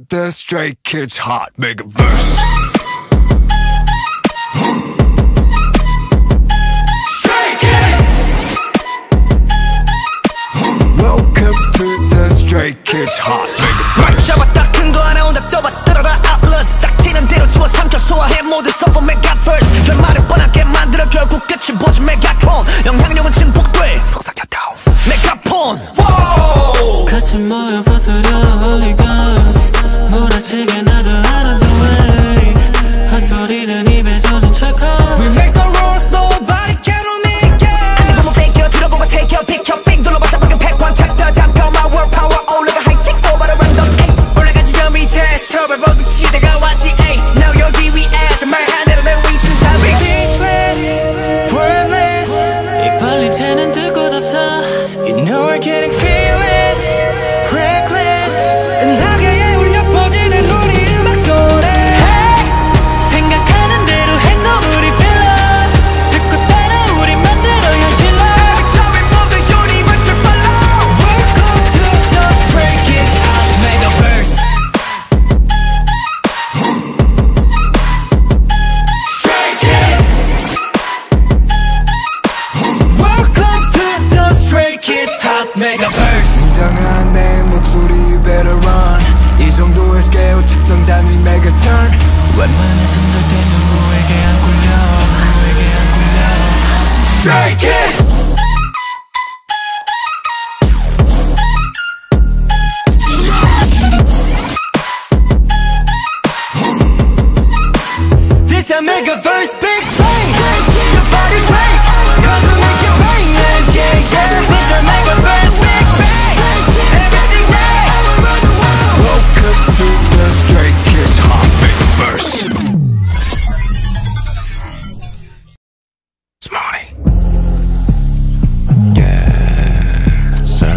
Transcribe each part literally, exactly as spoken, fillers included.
the Stray Kids Hot Mega Verse. Stray Kids! Welcome to the Stray Kids Hot Mega Verse. 잡았다 큰 거 하나 온다 떠봐 들어라 Atlas 딱 튀는 대로 주워 삼켜 소화해 모두 서버 Mega Verse. 결말을 뻔하게 만들어 결국 끝을 보지 Megatron. 영향력은 증폭돼 속삭였다 메가폰. 같이 모여 퍼뜨려 Holy Ghost. 몰아치게 나도 out of the way. 헛소리는 입에 젖은 철컥. We make the rules nobody can make it. 안 보면 뺏겨 들어보고 새겨 비켜 빙 둘러봤자 방금 백관 챕터 잠겨 my world power 올라가 하이팅 over the random ay. 올라가지 저 밑에 서버 모두 시대가 왔지 ay. Now 여기 위에서 말하는 내 위치는 다 speechless wordless. 이 빨리 새는 듣고 덮쳐. You know we're getting fearless reckless. 나게 울려 퍼지는 우리 음악 소리. Hey! 생각하는 대로 행동 우리 filler. 듣고 따라 우리 만들어 현실로. Every time we move the universe will follow. Welcome to the Stray Kids Hot Mega Verse. Stray Kids. Welcome to the Stray Kids Hot Mega Verse. 굉장한 내 목소리 you better run. 이 정도의 스케일 측정 단위 메가턴. 웬만한 성적 때문에 누구에게 안 굴려. 누구에게 안 굴려. Stray Kids! This a Mega Verse big bang. The body break. Cause we make it rain. Yeah, yeah, yeah. This a Mega Verse big bang. Everything right. Welcome to the Stray Kids Hot Mega Verse. Smarty. Yeah, sir.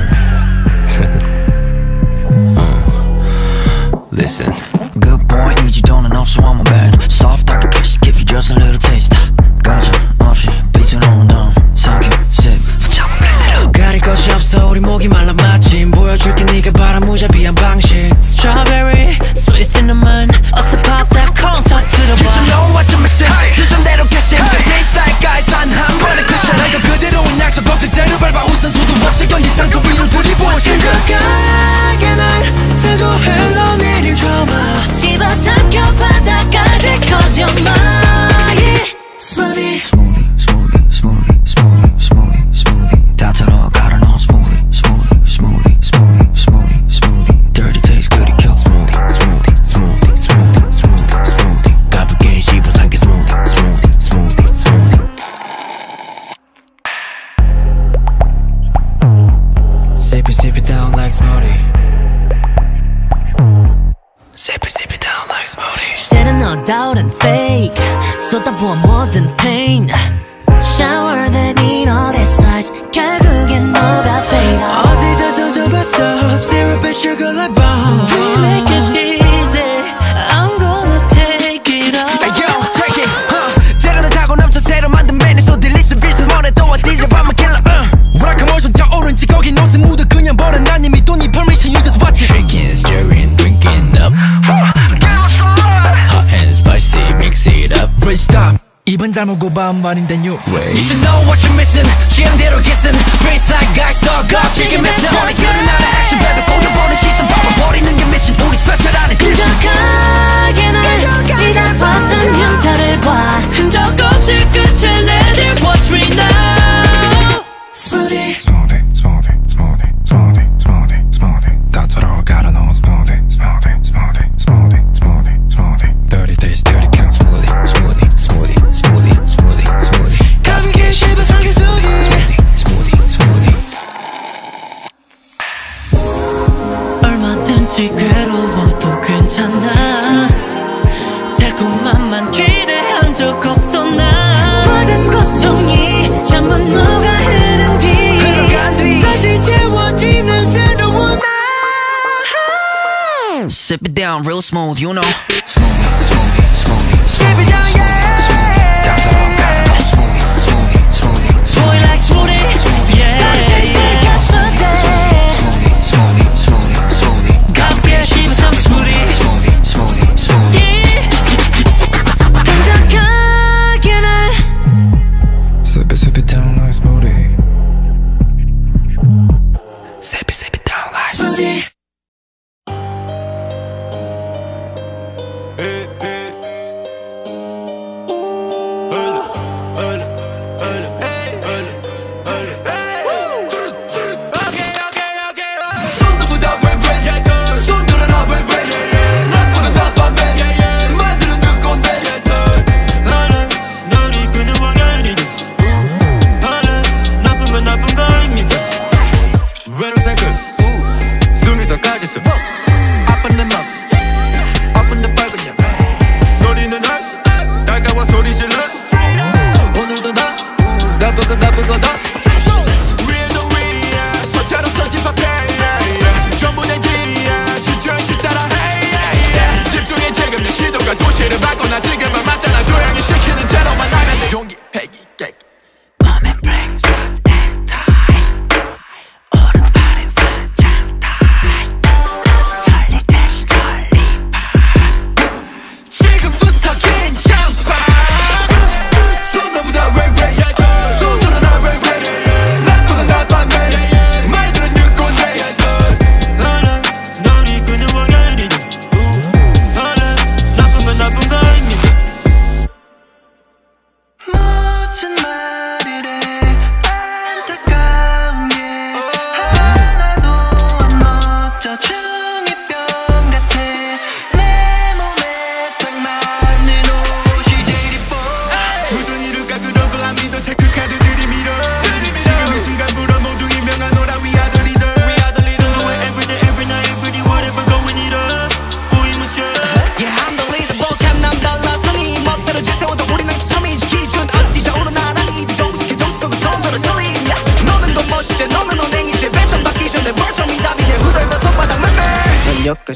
uh, listen. Good boy, 의지도는 없어 I'm a bad. Soft like a kiss, give you just a little taste. 가져 없이 삐져나온 다음 삼켜 sip 붙잡아 blend it up. 가릴 것이 없어 우리 목이 말라 마침 보여줄게 네가 바란 무자비한 방식. Strawberry, sweet cinnamon. 어서 pop that corn top to the You bar. should know what you're missing. 수준대로 guessing. Taste like ice 한 한 번에 cushion. 내가 그대로인 약속 법칙대로 밟아 우선 수도 없이 견디상 그 위를 부리부어 심각하게 날 뜨고 흘러내릴 drama. 집어삼켜 바닥까지 cause you're mine. Smoothie Smoothie, smoothie, smoothie, smoothie, smoothie, smoothie. 다 털어 갈아 넣어 smoothie, smoothie, smoothie, smoothie, smoothie, smoothie. Dirty taste 그리 켜 Smoothie, smoothie, smoothie, smoothie, smoothie, smoothie. 가볍게 씹어 삼켜 smoothie, smoothie, smoothie, smoothie. Sip it, sip it down like smoothie. Sip it, sip it down like smoothie. 때는 no doubt and fake. 쏟아부어 뭐든 pain. Shower that need all this size. 결국엔 너가 fade out. 어디다 던져봤어. Syrup and sugar like bomb. We make it easy. I'm gonna take it all. Hey yo, take it, huh. 재료는 타고 넘쳐 새로 만든 메뉴 So delicious, business more than 또 어디서 I'm a killer, uh. 우락한 모션 타오른지 거기 노스 묻어 그냥 버려 난 이미 돈 이 permission you just watch it. Shaking, stirring, drinking up. Hot and spicy, mix it up. Great stop. 입은 잘못 반반인데 new way. You should know what you're missing. 취향대로 kissing. Face like guys, dog, God, chicken missing. 손에 그런 나라 action, baby. 꽂아보는 시선 봐버리는 게 mission. 우리 special edition. 끈적하게 날 기다렸던 형태를 봐. 흔적 없이 끝을 내줄 What's real now. Smoothie Smoothie, smoothie, smoothie, smoothie, smoothie, smoothie. 다 털어 갈아 넣어 smoothie, smoothie, smoothie, smoothie, smoothie, smoothie. Dirty taste, dirty count smoothie, smoothie, smoothie, smoothie, smoothie, smoothie. 가볍게 씹어 삼킨 smoothie, smoothie, smoothie. 얼마든지 괴로워도 괜찮아. 달콤함만 기대한 적 없어 나. 모든 고통이 전부 녹아흐른 뒤 다시 채워지는 새로운 나. Sip it down real smooth, you know. Smoothie, smoothie, smoothie, Sip it down, yeah. 다 털어 갈아 넣어 smoothie, smoothie, smoothie, Boy like smoothie, yeah, yeah. smoothie, smoothie, smoothie, smoothie. 가볍게 씹어 삼킨 smoothie.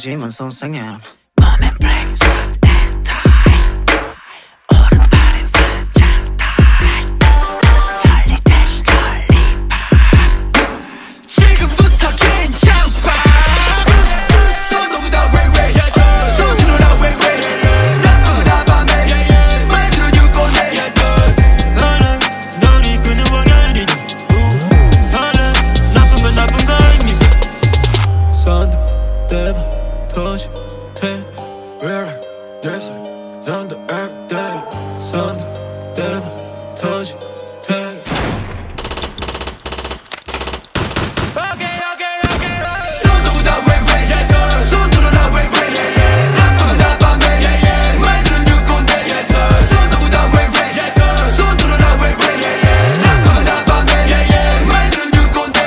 하지만 선상엔 몸엔 black suit and tie 오른팔에 완전 tight 열리 다시 걸리파 지금부터 긴장파 손 너무 다 way way 손 들어라 way way 나쁘다 밤에 말들은 유곤해 나는 널 이끄는 왕아니 나는 나쁜 건 나쁜 거 아닙니까 손 대봐 터지 돼 We're yes, on the earth day. 손 대봐 터지 돼 손 너무 다 way way 손 들어라 way way 나쁘면 다 밤에 말들은 유곤해 손 너무 다 way way 손 들어라 way way 나쁘면 다 밤에 말들은 유곤해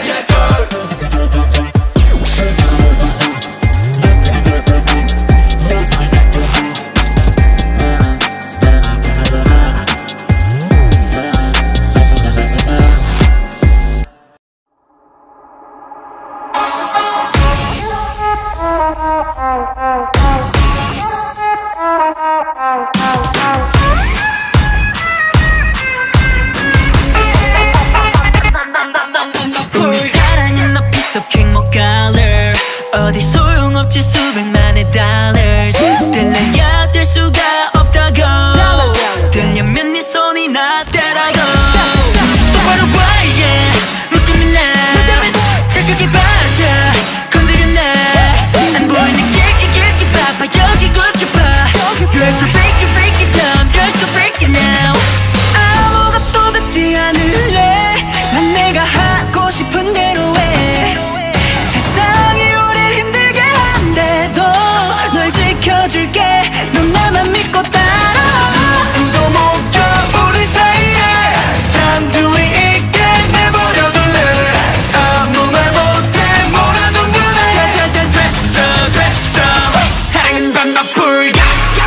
우리 사랑은 너 piece of cake 뭐 color 어디 소용없지 수백만의 dollars 들려야 될 수가 없다고 들려면 네 손이 나 따라고 똑바로 봐 yeah 느낌이 나 착각에 빠져 건드려 나안 보이는 길게 길게 봐봐 여기 굵게 봐 You're so fake it fake it dumb You're so fake it now 아무것도 듣지 않을래 난 내가 하고 싶은 대로 해 세상이 우릴 힘들게 한데도 널 지켜줄게 넌 나만 믿고 따라와 또 목표 우리 사이에 단둘이 있게 내버려둘래 아무 말 못해 몰아둔 그대 됐어 됐어 사랑은 반박불가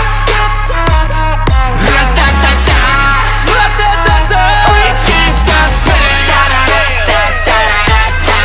라따따따 라따따따 Freaky 카페 따라라따따라라따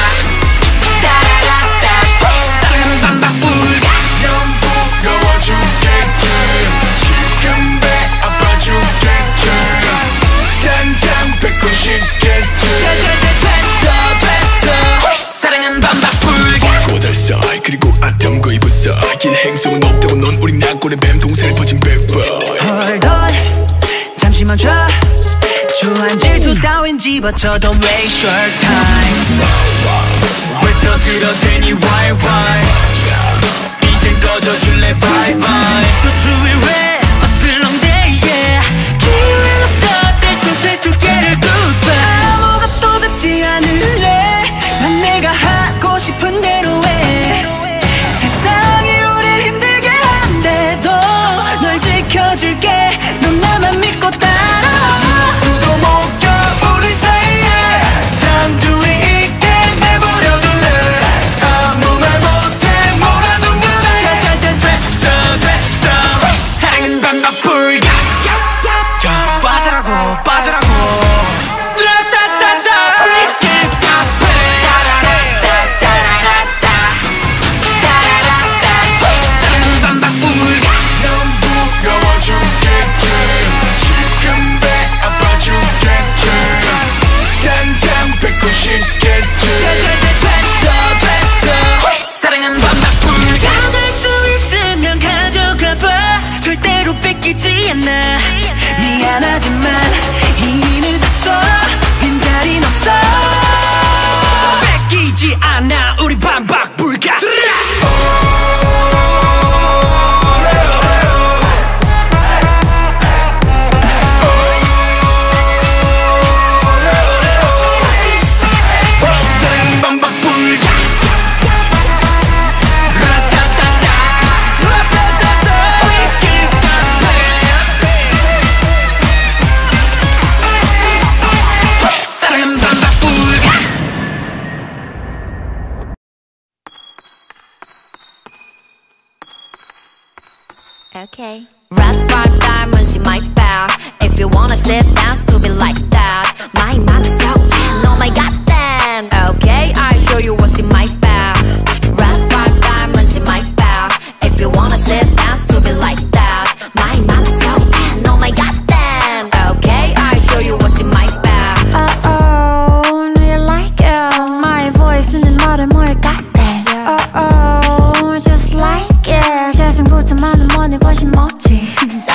따라라따 사랑은 반박불가 넌 부러워 죽겠지 지금 배 아파 죽겠지 당장 뱉고 싶겠지 됐어 됐어 사랑은 반박불가 고달살 그리고 아탐거 입었어 길 행성은 없다고 넌 우리 낙골의 뱀 동산에 퍼진 뱀boy Hold on 잠시만 줘 주한 질투 따윈 집어쳐 Don't waste your time 왜 떠들어 대니 why why 이젠 꺼져줄래 bye bye 또 주위 왜 어슬렁대 yeah 기회는 없어 뗄 수 뗄 수 get it goodbye 아무것도 듣지 않을래 난 내가 하고 싶은 대로 해 세상이 우릴 힘들게 한데도 널 지켜줄게 넌 나만 믿고 따라와 또 목표 우리 사이에 단둘이 있게 내버려둘래 아무 말 못해 몰아둔 그대 됐어 됐어 사랑은 반박불가 야 빠져라고 빠져라고 라따따따 Freaky 카페 따라라따따라라따 따라라따 사랑은 반박불가 넌 부러워 죽겠지 지금 배 아파 죽겠지 당장 뱉고 싶겠지 됐어 됐어 사랑은 반박불가 가질 수 있으면 가져가봐 절대로 뺏기지 않아 미안하지만 이미 늦었어 빈자리는 없어 뺏기지 않아 우리 반박불가 사랑은 반박불가 라따따따 라따따따 Freaky 카페 사랑은 반박불가 Okay. Red five diamonds in my bag. If you wanna sit down, stupid like that. My mom is so bad, oh my god damn. Okay, I'll show you what's in my bag. Red five diamonds in my bag.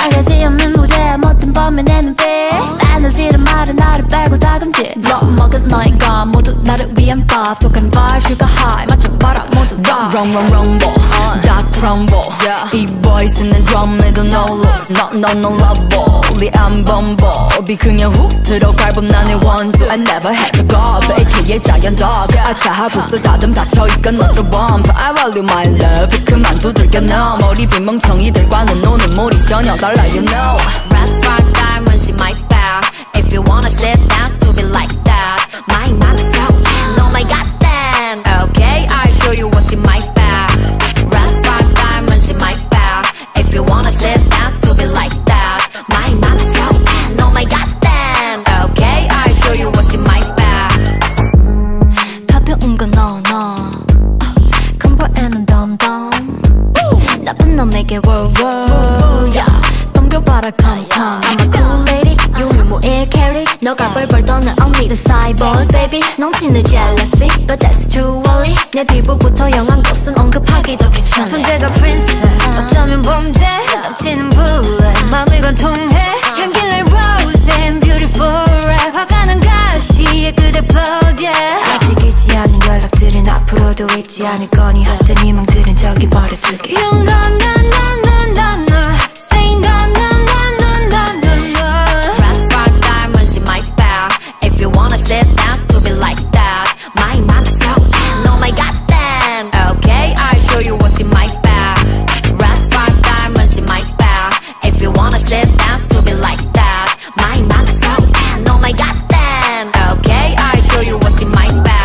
싸가지 없는 무대 못된 범의 내 눈빛 판타지란 말은 나를 빼고 다금지 Block 먹은 너희가 모두 나를 위한 밥 독한 vibe sugar high 맞춰봐라 모두 rock Wrong wrong wrong ball 다 crumble 이 voice는 drum에도 no loss No no no love ball 우리 안 범벅이 그냥 훅 들어갈 법 나의 원수 I never had to go aka giant dog 아차하고서 다듬 닫혀있건 너저 bump I value my love 그만 두들겨 너 머리 빈 멍청이들과는 노는 물이 전혀 달라 you know Red five diamonds in my bag If you wanna sit down stupid like that My mom is so bad Oh my god damn Okay I'll show you what's in my bag Red five diamonds in my bag If you wanna sit down stupid like that My mom is so bad Oh my god damn Okay I'll show you what's in my bag 가벼운 건 no no 컴포에는 덤덤 나쁜 놈에게 world world yeah. 덤벼봐라 come come I'm a cool lady 유일무 일 캐리 너가 벌벌 떠는 언니들 cyborgs baby 넘치는 jealousy but that's too early 내 피부부터 영한 것은 언급하기도 귀찮아 존재가 princess 어쩌면 범죄 넘치는 bullet 마음이 관통해 향기 like rose and beautiful red 화가는 가시에 그대 blood yeah 아직 잊지 않은 연락들은 앞으로도 잊지 않을 거니 헛된 희망들은 저기 버려두기 You know no no no no no Say no no no no no no no Red five diamonds in my bag If you wanna sit down stupid like that My mom is so bad Oh my god damn Okay I'll show you what's in my bag Red five diamonds in my bag If you wanna sit down stupid like that My mom is so bad Oh my god damn Okay I'll show you what's in my bag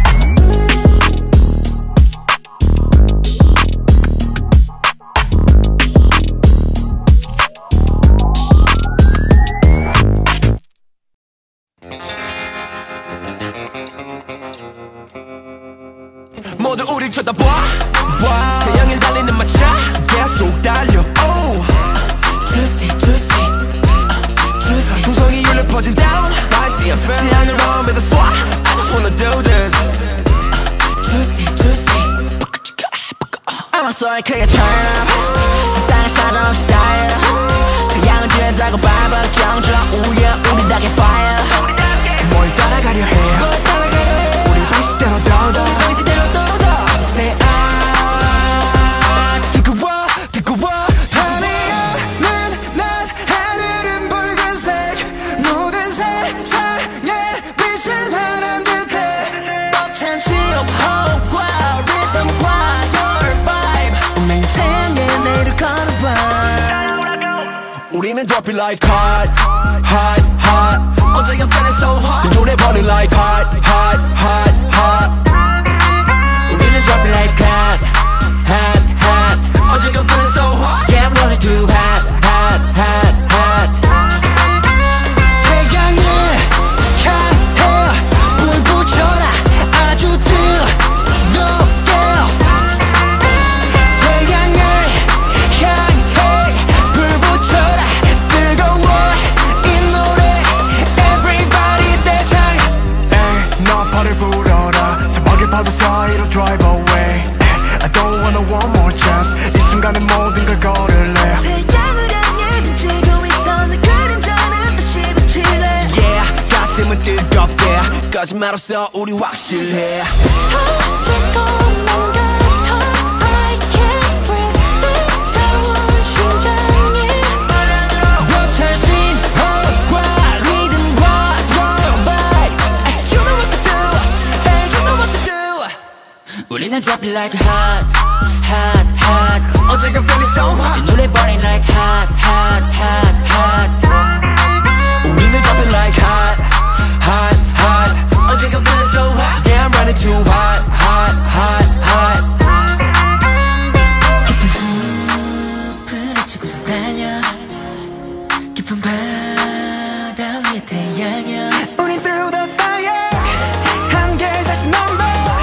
모두 우릴 쳐다봐 태양을 달리는 마차 계속 달려 oh. Juicy juicy juicy 중성이 울려 퍼진 down 태양을 마음에다 쏴 I just wanna do this Juicy juicy I'm sorry 크게 turn 세상을 사정없이 style 태양을 뒤에다가 밟아 경적 우예 우리 닭의 fire 뭘 따라가려 해 우리 방식대로 더더 Say I 뜨거워 뜨거워 하늘은 난 하늘은 붉은색 모든 세상에 빛을 하는 듯해 벅찬 시험호흡과 리듬과 your vibe 운명의 태양에 내일을 걸어봐 우리는 drop it like hot hot hot 어제가 feeling so hot 이 노래 burning like hot hot hot hot 우리는 drop it like hot, hot, hot 어제가 feeling so hot Yeah, I'm running too hot, hot, hot, hot 태양을 향해 불 붙여라 아주 뜨겁게 태양을 향해 불 붙여라 뜨거워 이 노래 Everybody 대장 에이 너 발을 불어라 사막의 파도 사이로 drive away I don't wanna one more chance 이 순간에 모든 걸 걸을래 태양을 향해 등지고 있던 내 그림자는 다시 비치네 Yeah 가슴은 뜨겁게 거짓말 없어 우리 확실해 터지고 뭔가 더 I can't breathe 뜨거운 심장이 벅찬 신호과 리듬과 your vibe You know what to do Hey you know what to do 우리는 drop it like hot, hot, hot 어제가 feeling so hot 이 노래 burning like hot, hot, hot, hot 우리는 drop it like hot, hot, hot 어제가 feeling so hot Yeah I'm running too hot, hot, hot, hot 깊은 숲을 헤치고서 달려 깊은 바다 위에 태양이야 우린 through the fire 한결 다시 넘버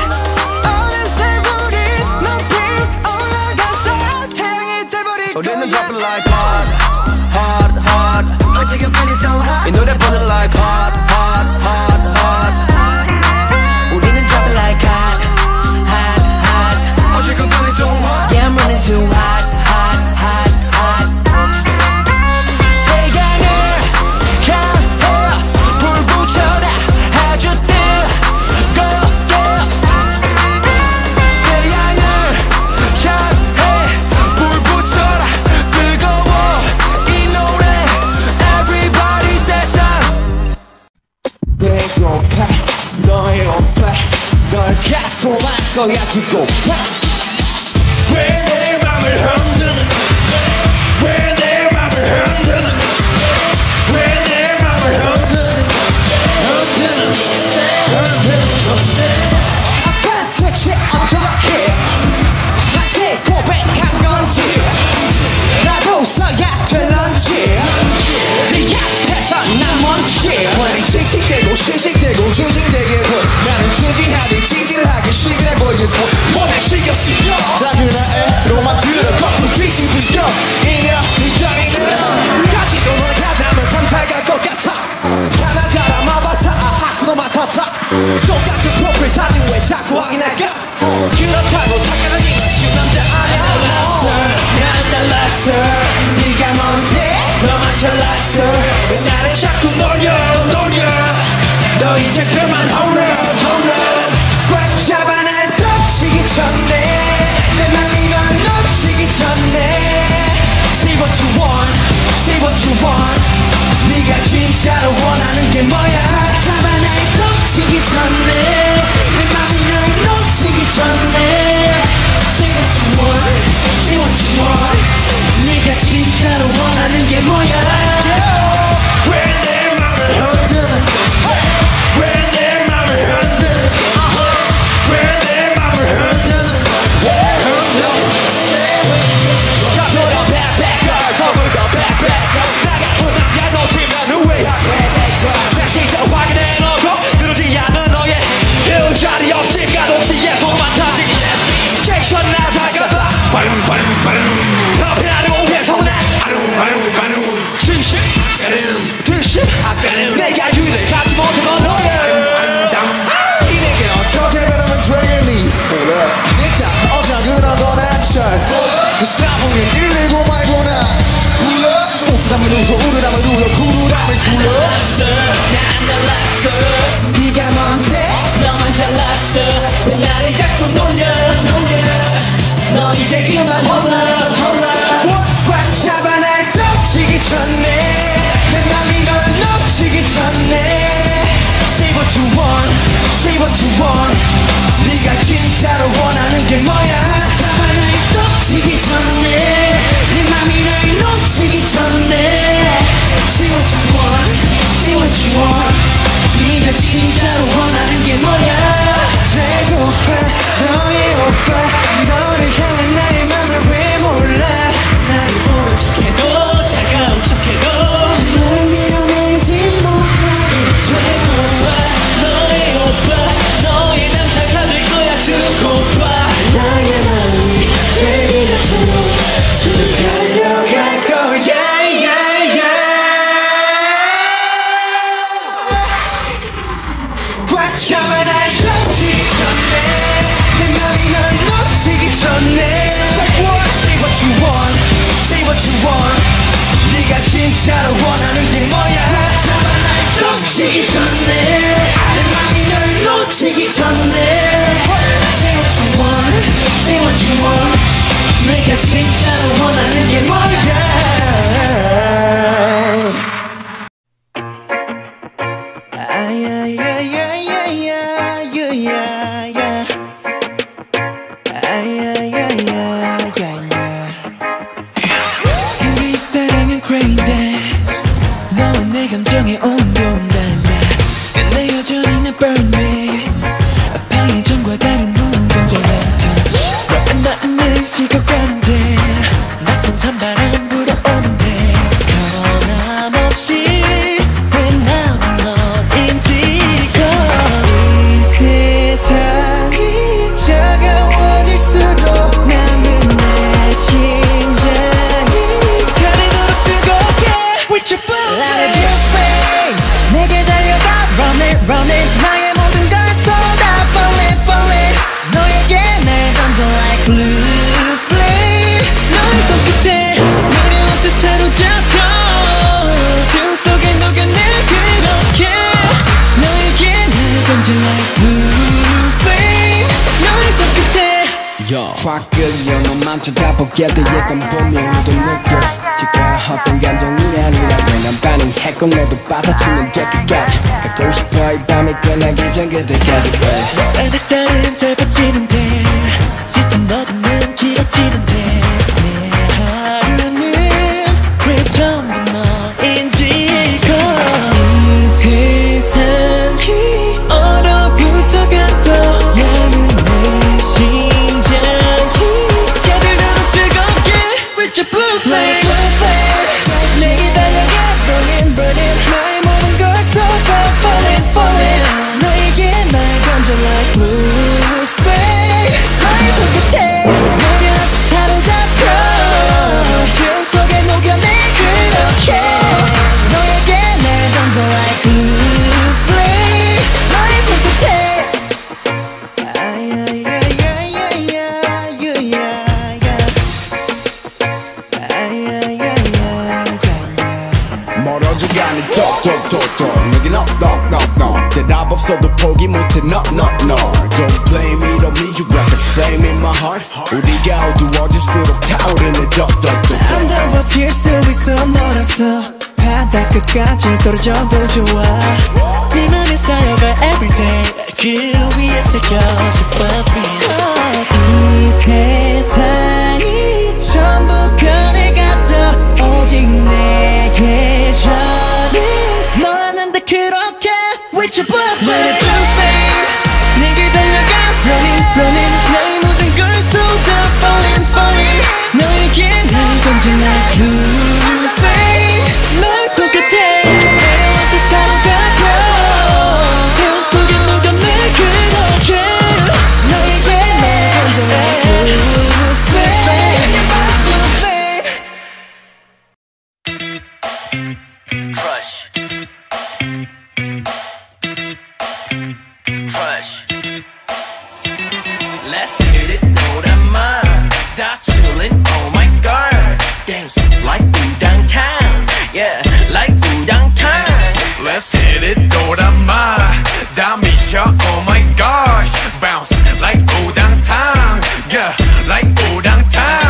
우리는 drop it like hot, hot, hot 어제가 feeling so hot 이 노래 burning like hot, hot, hot, hot 우리는 drop it like hot, hot, hot 어제가 feeling so hot Yeah I'm running too hot, hot, hot, hot 거야 두고 왜 내 맘을 흔드는 왜 내 맘을 흔드는 왜 내 맘을 흔드는 흔드는 흔드는 아빠 대체 어떻게 나한테 고백한 건지 나도 써야 될런지 네 앞에서 난 뭔지 원래 칙칙대고 씩씩대고 징징대게 보 나는 진지하게 찌질하게 시그널 보이고 뭐내 신경 쓰여 자그나에로만 들어 거꾸로 뒤집으려 이냐 비전이 늘어 까지도 널 가다면 참 잘 갈 것 같아 하나 달아마봐서 아하쿠노 마타타 똑같은 프로필 사진 왜 자꾸 확인할까 그렇다고 착각을 이만 쉬운 남자 아니야 난 달랐어 네가 뭔데 너만 잘났어 왜 나를 자꾸 놀려 놀려 너 이제 그만 홈런 홈런 꽉 잡아 날 덮치기 전에 내 맘이 널 놓치기 전에 Say what you want Say what you want 네가 진짜로 원하는 게 뭐야 잡아 날 덮치기 전에 내 맘이 널 놓치기 전에 Say what you want Say what you want 네가 진짜로 원하는 게 뭐야 왜 내 맘을 흔드는 왜 내 맘을 흔드는 왜 내 맘을 흔드는 자 돌아 back back girl 서울도 back back 나 같은 남자 놓치면 후회하게 다시 더 확인해 놓고 늘어지지 않는 너의 이런 자리 없이 가동치에 손만 타지 객선 나사가봐 바름 바름 바름 옆에 하는 오해서 나 바름 바름 바름 진심 바름 득심 바름 내가 유일해 갖지 못한 너를 이내게 어떻게 변하면 되겠니 진짜 어장은 어거나철 스나보면 일리고 말고나 굴러 웃으라면 웃어 우르라면 울어 구르라면 굴러 난 달랐어 네가 뭔데 너만 잘났어 왜 나를 자꾸 놀려 놀려 너 이제 그만 홈런 홈런 꽉 잡아 날 덮치기 전에 내 맘이 널 놓치기 전에 Say what you want Say what you want 네가 진짜로 원하는 게 뭐야 잡아 날 덮치기 전에 내 맘이 널 놓치기 전에 Say what you want Say what you want 네가 진짜로 원하는 게 뭐야 배고파 너의 오빠 너를 향한 나의 맘을 왜 몰라 나를 모른 척해도 차가운 척해도 널 밀어내지 못하겠어 배고파 너의 오빠 너의 남자가 될 거야 두고 봐 나의 마음이 왜 이렇도록 지금 달려갈 거야 꽉 잡아 날 덮치기 전에 내 맘이 널 놓치기 전에 Say what you want Say what you want 네가 진짜로 원하는 게 뭐야 꽉 잡아 날 덮치기 전에 내 맘이 널 놓치기 전에 Say what you want Say what you want 네가 진짜로 원하는 게 뭐야 우리 사랑은 crazy 너와 내 감정에 온도는 달라 근데 여전히 나 burn me 아파의 전과 다른 무감정한 touch 너와 나는 식어가는데 확 끌려 너만 쳐다보게 돼 약간 보면 너도 느껴 지가 어떤 감정이 아니라고 난 반응했고 너도 받아주면 될 끝까지 가고 싶어 이 밤이 끝나기 전 그때까지 내 햇살은 짧아지는데 짙은 어둠은 길어지는데 내 하루는 왜 전부 너인지 Cause 이 세상이 얼어붙어가도 나는 내 심장이 자들대로 뜨겁게 With your blue flame Blue flame 내게 달려가 burning burning 나의 모든 걸 쏟아 falling falling 너에게 날 던져 like blue flame 나의 손끝에 노려서 사로잡혀 기억 속에 녹여내 그렇게 너에게 날 던져 like blue flame 나의 손끝에 멀어져가는 톡톡톡톡 내겐 knock knock knock knock 대답 없어도 포기 못해 no no no Don't blame me don't need you like a flame in my heart 우리가 어두워질수록 타오르는 덕덕덕 안 더 버틸 수 있어 너라서 바닥 끝까지 떨어져도 좋아 네 맘에 쌓여갈 everyday 그 위에 새겨질 blueprint 이 세상이 전부 변해가죠 오직 내게 전해 너는 다 그렇게 With your blood flame blue flame 내게 달려가 Running running 나의 모든 걸 쏟아 falling falling 너에게 날 던져 like blue flame 너의 손끝에 내려왔다 사로잡혀 태양 속에 녹아내 그렇게 너에게 날 던져 like blue flame blue flame Crush Crush Let's get it 노란맛 다 chillin' oh my god Dance like udang time Yeah like udang time Let's hit it 노란맛 다 미쳐 oh my gosh Bounce like udang time Yeah like udang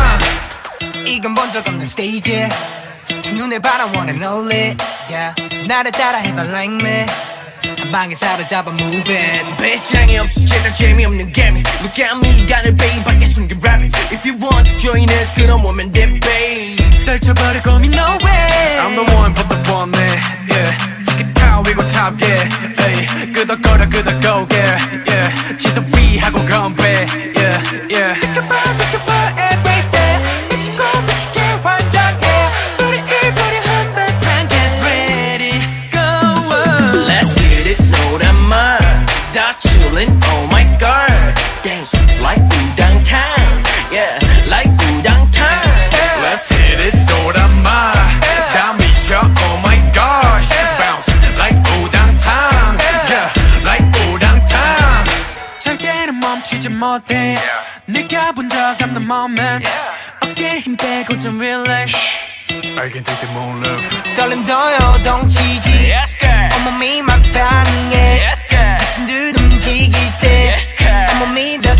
time 이건 본 적 없는 스테이지 첫눈에 바라 wanna know it yeah. 나를 따라 해봐 like me 한 방에 사로잡아 move it 배짱이 없어 제대로 재미없는 게임 Look at me 간을 베이밖에 숨긴 rapping If you want to join us 그럼 오면 돼 babe 떨쳐버릴 고민 no way I'm the one but the one yeah 치킨 타워 위고 top yeah hey. 끄덕거려 끄덕거려 yeah 지속 위하고 건배 yeah yeah 비켜봐 비켜봐 every day 미치고 미치게 환장해 우리 일부리 한바탕 get ready go on. Let's get it 노란맛 다 chillin' oh my god Dance like udang time Yeah like udang time Let's hit it 노란맛 다 미쳐 oh my gosh Bounce like udang time Yeah like udang time 절대로 멈추지 못해 느껴본 적 없는 moment 어깨에 힘 빼고 좀 relax I can take the moon love 떨림 더 요동치지 Yes girl 온몸이 막 반응해 Yes girl 미친 듯 움직일 때 Yes girl 온몸이 더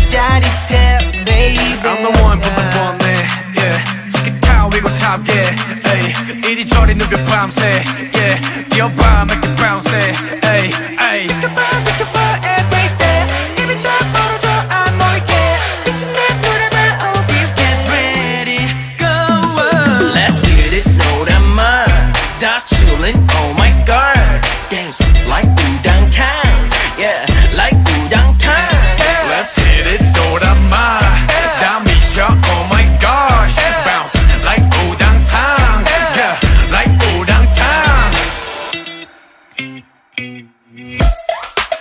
짜릿해 baby I'm the one but the one yeah 치킨 타워 위고 top yeah hey. 이리저리 누벼 밤새 yeah 뛰어봐 make it bounce hey hey 비켜봐 비켜봐 every day 입이 딱 벌어져 안 보이게 미친 듯 노래봐 oh please get ready go on. Let's get it 노란맛 다 chillin' oh my god Dance like udang time Yeah like udang time Let's hit it 노란맛 다 미쳐 oh my gosh Bounce like udang time Yeah like udang time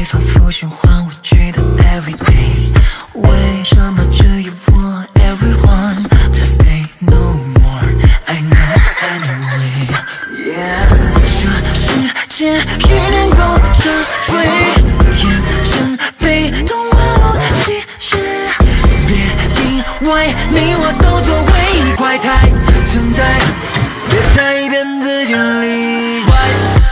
反复循环无惧的 everything， 为什么只有我 everyone just stay no more I know anyway。 这世界只能够是非，天生被动好其实，别因为你我都作为怪胎存在，别太变自己例外。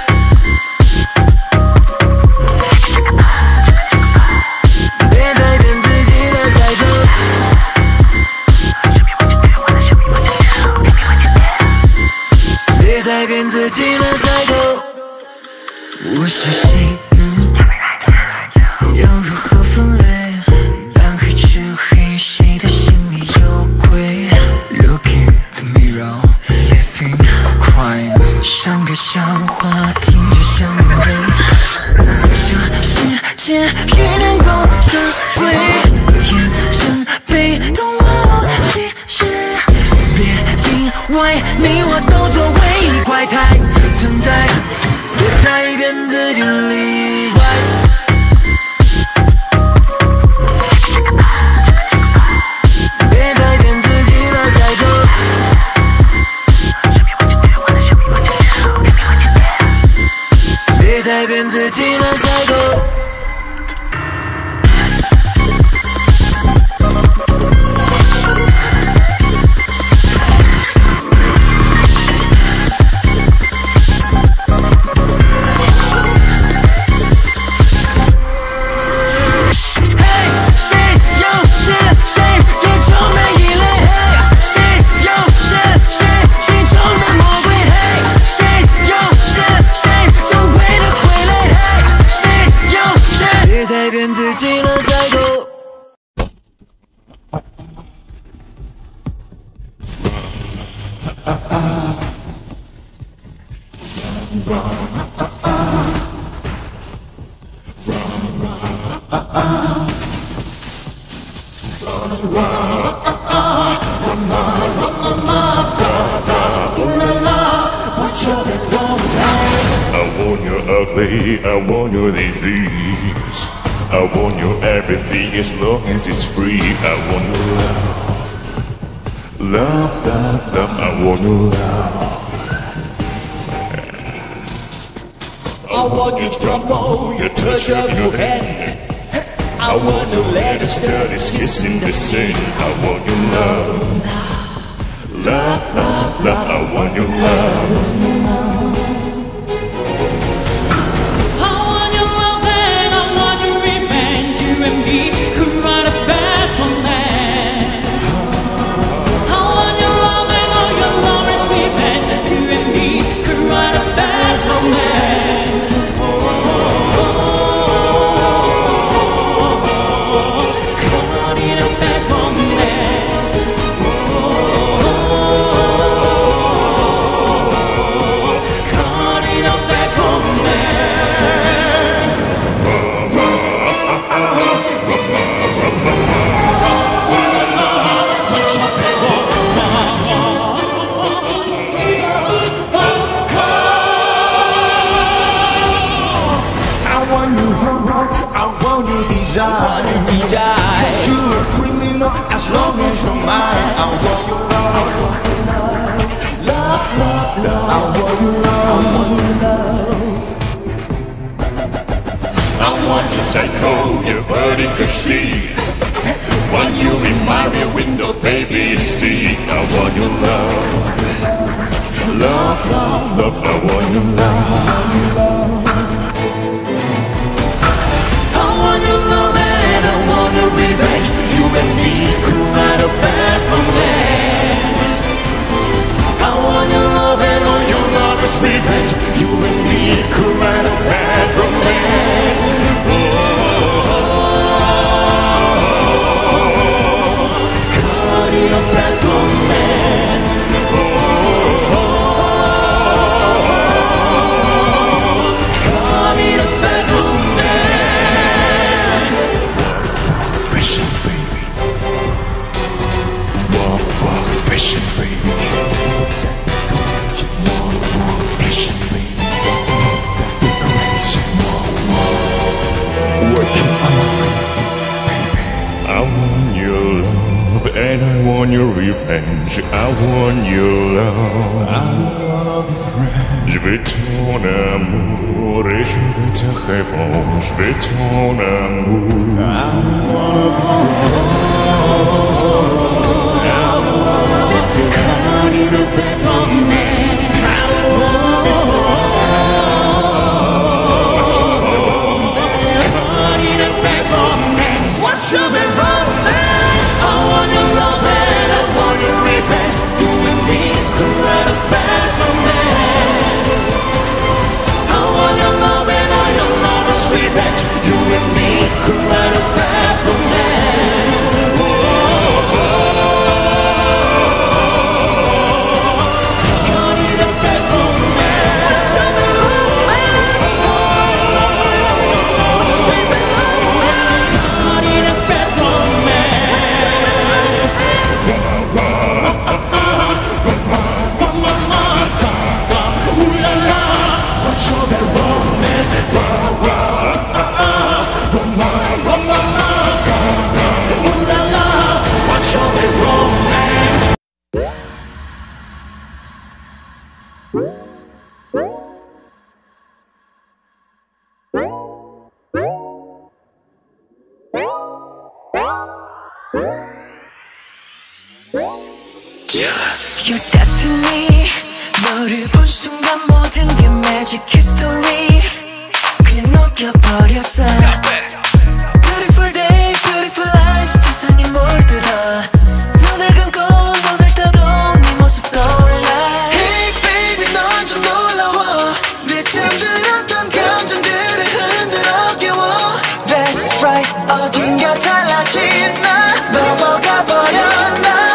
别再变自己的 cycle， 别再变自己的 cycle。 我是谁呢？要如何分类？暗黑之黑，谁的心里有鬼 ？Look in the mirror, living or crying， 像个笑话，听着像流泪。这世界只能够是非，天生被动好其实，别因为你我都作为怪胎存在，别太变自己例外。别再变自己的 cycle， 别再变自己的 cycle。 变自己的 cycle。 I want your ugly, I want your disease, I want your everything as long as it's free. I want your love, love, love, love. I want your love. I want your trouble, your touch of your hand. I want to let us start this kissing the sand. I want your love, love, love, love. I want your love. As long as you're mine, I want your love, love, love, love. I want your love, I want your psycho, your body cushy. Want you in my rear window, baby, you see. I want your love, love, love, love. I want your love. I want your love and I want your revenge. You and me could write a bad romance. I want your love and all your love's revenge. You and me could write a bad romance. Oh, oh, oh, oh. Caught in a bad romance. Oh, oh, oh, oh. your revenge, I want your love. I wanna be friends. Je veux ton amour et je veux ta réponse. Je veux ton amour. I wanna be friends. I wanna be friends. I need a better man. I wanna be friends. I need a better man. What should be wrong, man? I want your love and I want your revenge. You and me could write a bad romance. I want your love and all your love's revenge. You and me could write a bad romance. Oh, oh, oh. I need a bad romance. I need a bad romance. Your destiny 너를 본 순간 모든 게 magic history 그냥 녹여버렸어 Beautiful day, beautiful life 세상이 물들어 눈을 감고 눈을 떠도 네 모습 떠올라 Hey baby 넌 좀 놀라워 내 잠들었던 감정들을 흔들어 깨워 That's right 어딘가 달라진 나 넘어가 버렸나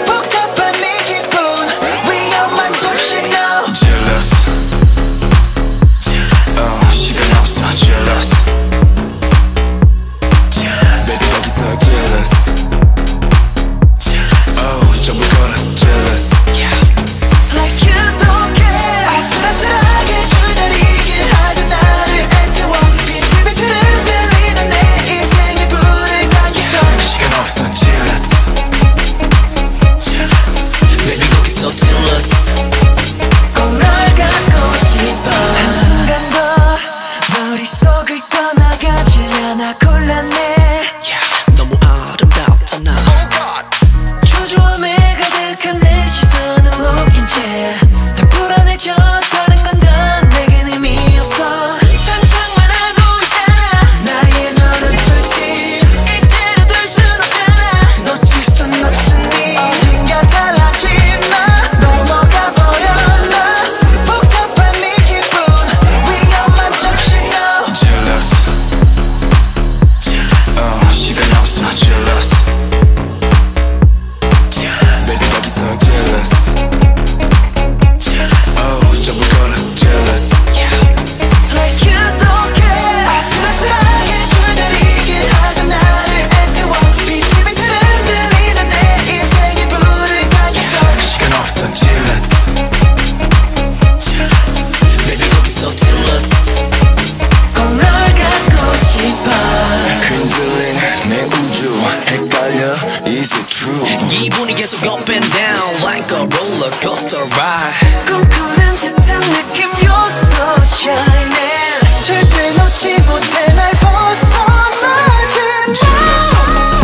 기분이 계속 up and down like a roller coaster ride 꿈꾸는 듯한 느낌 you're so shining 절대 놓지 못해 날 벗어나지 마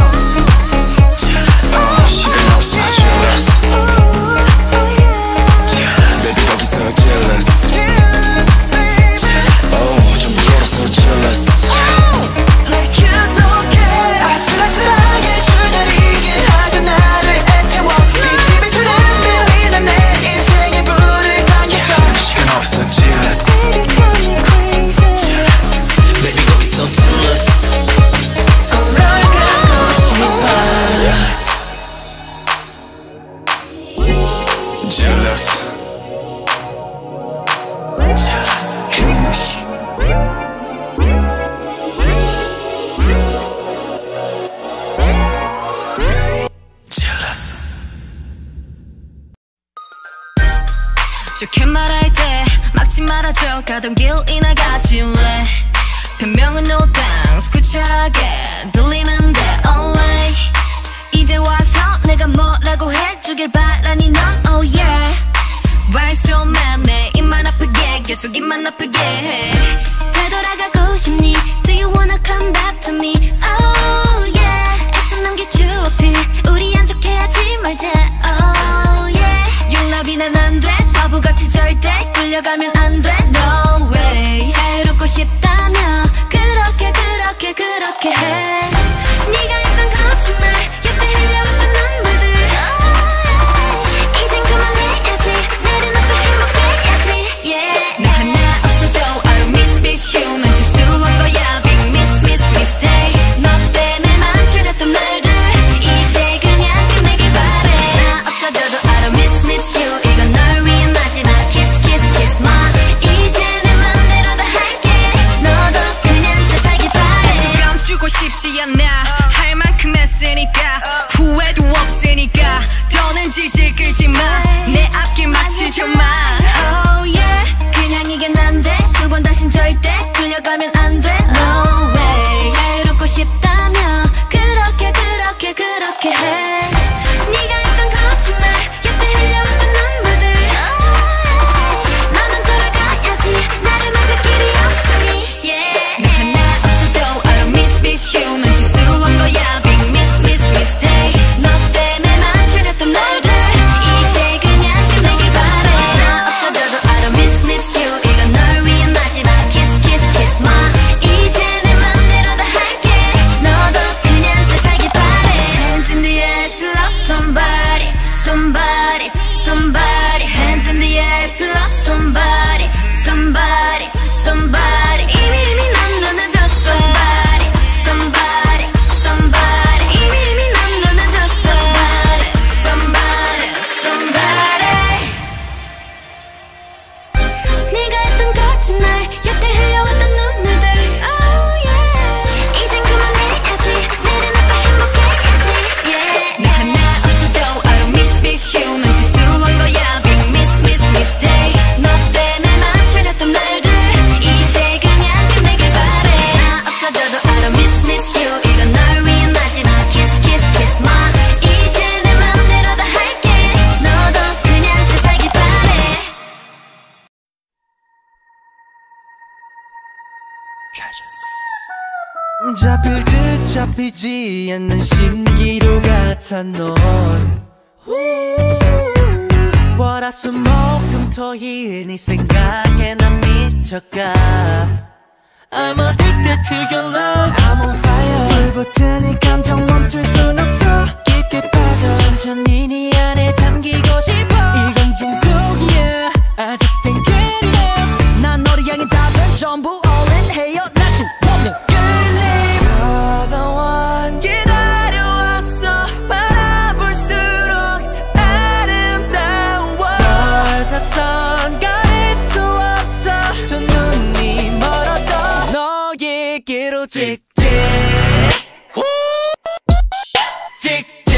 어, 시간 없어 jealous Baby 거기서 jealous Oh 전부 걸어서 jealous Like you don't care 아슬아슬하게 줄다리게 하던 나를 애태워 비티비처럼 들리는 내 인생의 불을 당겨서 시간 없어 jealous Baby got me crazy Baby 거기서 jealous 꼭 널 갖고 싶어 Jealous 좋게 말할 때 막지 말아줘 가던 길이나 가지 왜 변명은 no thanks 구차하게 들리는데 always 이제 와서 내가 뭐라고 해 되길 바라니 넌 oh yeah. Why so mad 내 입만 아프게 계속 입만 아프게 해. 되돌아가고 싶니? Do you wanna come back to me? Oh yeah. 애써 남긴 추억들 우리 안 좋게 하지 말자. Oh yeah. 융합이는 안 돼. 바보같이 절대 끌려가면 안 돼. No way. 자유롭고 싶다면 그렇게 그렇게 그렇게 해. 네가 했던 거친 말 여태 흘려왔던 눈물들 이젠 그만해야지. 내려놓고 행복해야지. Yeah. 나 하나 없어도 I don't miss miss you. 넌 실수한 거야. Big miss miss mistake. 너 때문에 망설였던 날들 이제 그냥 끝내길 바래. 나 없어져도 I don't miss miss you. 이건 널 위한 마지막 kiss kiss kiss my. 이제 내 맘대로 다 할게. 너도 그냥 잘 살길 바래. 계속 감추고 싶지 않아. 할 만큼 했으니까 후회도 없으니까 더는 질질 끌지 마. 내 앞길 막히지 마. Oh yeah. 그냥 이게 안 돼. 두 번 다신 절대 끌려가면 안 돼. No way. 자유롭고 싶다면 그렇게 그렇게 그렇게 해. 네가 했던 거친 말 여태 흘려왔던 눈물들 너는 돌아가야지. 나를 막을 길이 없으니. Yeah. 나 하나 없어도 I don't miss miss you. 넌 실수한 거야. Big miss miss mistake. 너 때문에 망설였던 날들 이제 그냥 끝내길 바래. 나 없어져도 I don't miss miss you. 이건 널 위한 마지막 kiss kiss kiss my. 이제 내 맘대로 다 할게. 너도 그냥 잘 살길 바래. Hands in the air if you love somebody. Somebody somebody. Hands in the air if you love somebody. Somebody somebody. 이미 이미 넌 너는 저 somebody. Somebody somebody. 이미 이미 넌 너는 저 somebody. Somebody somebody. 네가 했던 거친 말 여태 흘려왔던 눈물들 oh yeah. 이젠 그만해야지. 내려놓고 행복해야지. Yeah. 나 하나 없어도 I don't miss miss you. 넌 실수한 거야. Big miss miss mistake. 너 때문에 망설였던 날들 이제 그냥 끝내길 바래. 나 없어져도 I don't miss miss you. 이건 널 위한 마지막 kiss kiss kiss my. 이제 내 맘대로 다 할게. 너도 그냥 잘 살길 바래. 잡힐 듯 잡히지 않는 신기루 같아 넌. 월화수목금토일 네 생각에 난 미쳐가. I'm addicted to your love. I'm on fire. 불붙은 이 감정 멈출 순 없어. 깊게 빠져 천천히 네 안에 잠기고 싶어. 이건 중독이야. I just can't get enough. 난 너를 향해 답은 전부 all in 해요. 나 수없는 끌림. You're the one. 기다려왔어. 바라볼수록 아름다워. 널 다선 가릴 수 없어. 두 눈이 멀어도 너에게로 직진. 직진.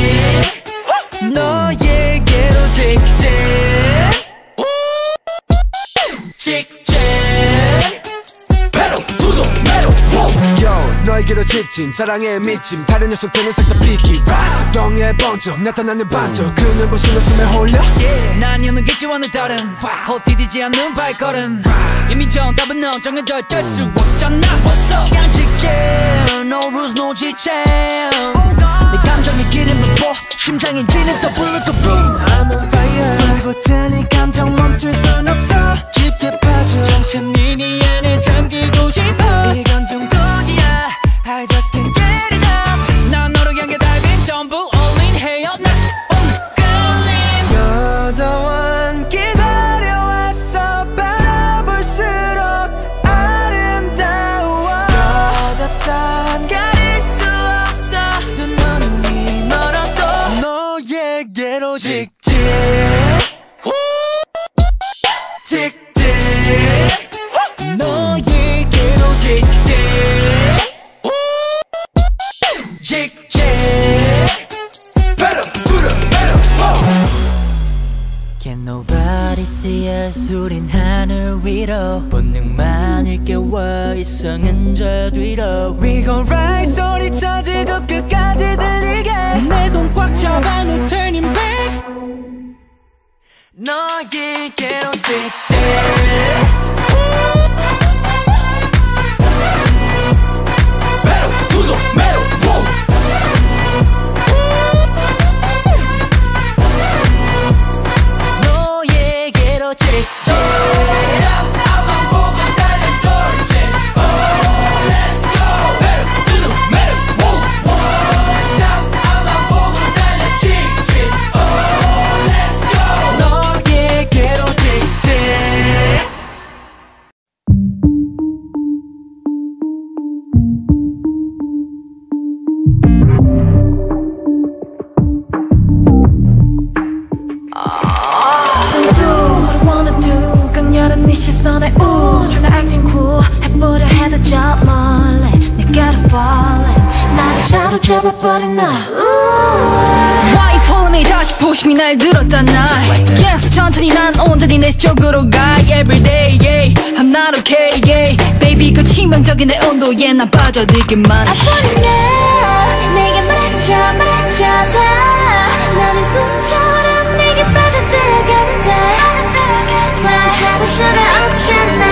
너에게로 직진. 직진. Pedal to the metal. Yo, 너에게로 직진. 사랑에 미침. 다른 녀석들은 싹다 비키. 덩에 번쩍 나타나는 반쪽. 그 눈부신 웃음에 홀려. yeah. 난 여는 기지와는 다른 헛디디지 않는 발걸음. 이미 정답은 넌 정해져 있을 수 없잖아. What's up? 그냥 직진. No rules no 지침. 내 감정에 기름을 부어. 심장이 지는 또 불러 또 boom. I'm on fire. 불붙은 이 감정 멈출 순 없어. 깊게 빠져 천천히 네 안에 잠기고 싶어. 이건 중독이야. I just can't get enough. 난 너를 향해 달린 전부 all in 해요. 나 수없는 끌림. You're the one. 기다려왔어. 바라볼수록 아름다워. You're the sun. 가릴 수 없어. 두 눈이 멀어도 너에게로 직진. 직진. 너에게로 직진. 직진. Pedal to the metal. Can nobody see us? 우린 하늘 위로 본능만 일깨워 이성은 저 뒤로. We gon' ride 소리쳐 즐겁 끝까지 들리게. 내 손 꽉 잡아 no turning back. 너에게로 직진 너에게로 직진 시선에 우주나 acting cool 해보려 해도 저 멀리 내게로 falling 나를 사로잡아버린 너 Why follow me 다시 보심이 날 들었다 나 Yes 천천히 난 온전히 내 쪽으로 가 Everyday yeah I'm not okay yeah Baby 그 치명적인 내 온도에 난 빠져들기만 아버린 너 내게 말해줘 말해줘서 나는 꿈처럼 내게 빠져들어가는데 난 잡을 수가 없잖아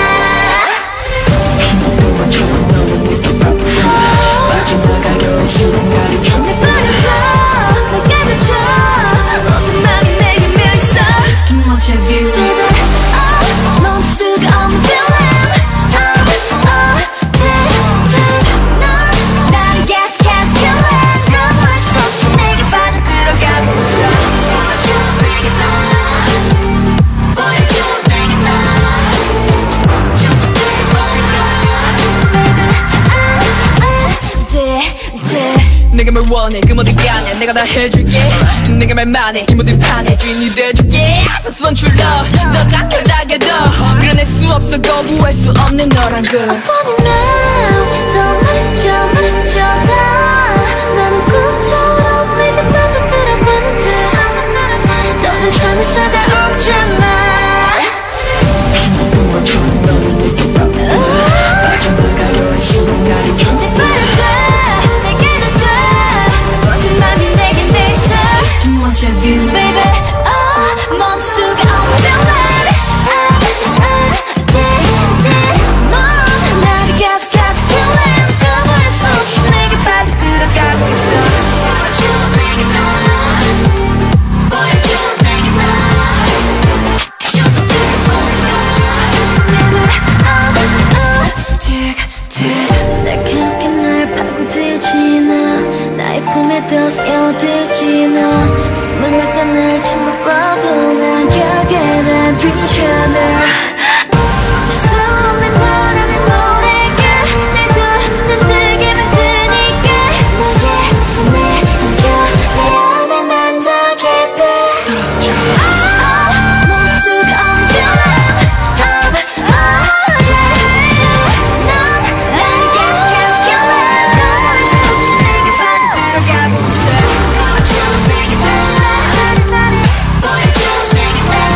빠져나가려는 순간이 내 빠져줘 내게 줘 모든 맘이 내게 밀있어 It's too much of you Baby oh 멈출 수가 없는 feeling oh oh take take 넌 나를 계속 계속 killing 거부할 수 없이 내게 빠져들어가고 있어 보여줘 내게 더 보여줘 내가 뭘 원해 그 모든 게 아니야 내가 다 해줄게 내가 말만 해 이 모든 판에 주인이 돼줄게 Just want your love 너가 편하게도 그려낼 수 없어 거부할 수 없는 너란 걸 I want it now 더 말해줘 말해줘 다 나는 꿈처럼 내게 빠져들어가는데 너는 참을 수가 없잖아 빠져나가려는 순간이 내 빠져줘 Too much of you Baby, oh, 멈출 수가 없는 feeling oh, oh, yeah, yeah 넌 나를 계속 계속 killing 거부할 수 없이 내게 빠져들어가고 있어 보여줘 내게 더 보여줘 내게 더 계속들 Baby, oh, oh tick, tick 날 괴롭게 날 파고들지 나 나의 품에 더 스며들지 너 숨을 막아 날 침묵봐도 난 결국에 난 dream 없는 너라는 노래가 날 더 눈 뜨게 만드니까 너의 손에 안겨 내 안에 난 더 깊이 멈출 수가 없는 feeling oh, oh, yeah 넌 나를 계속 계속 killing 거부할 수 없이 내게 빠져들어가고 있어 보여줘 내게 더 보여줘 내게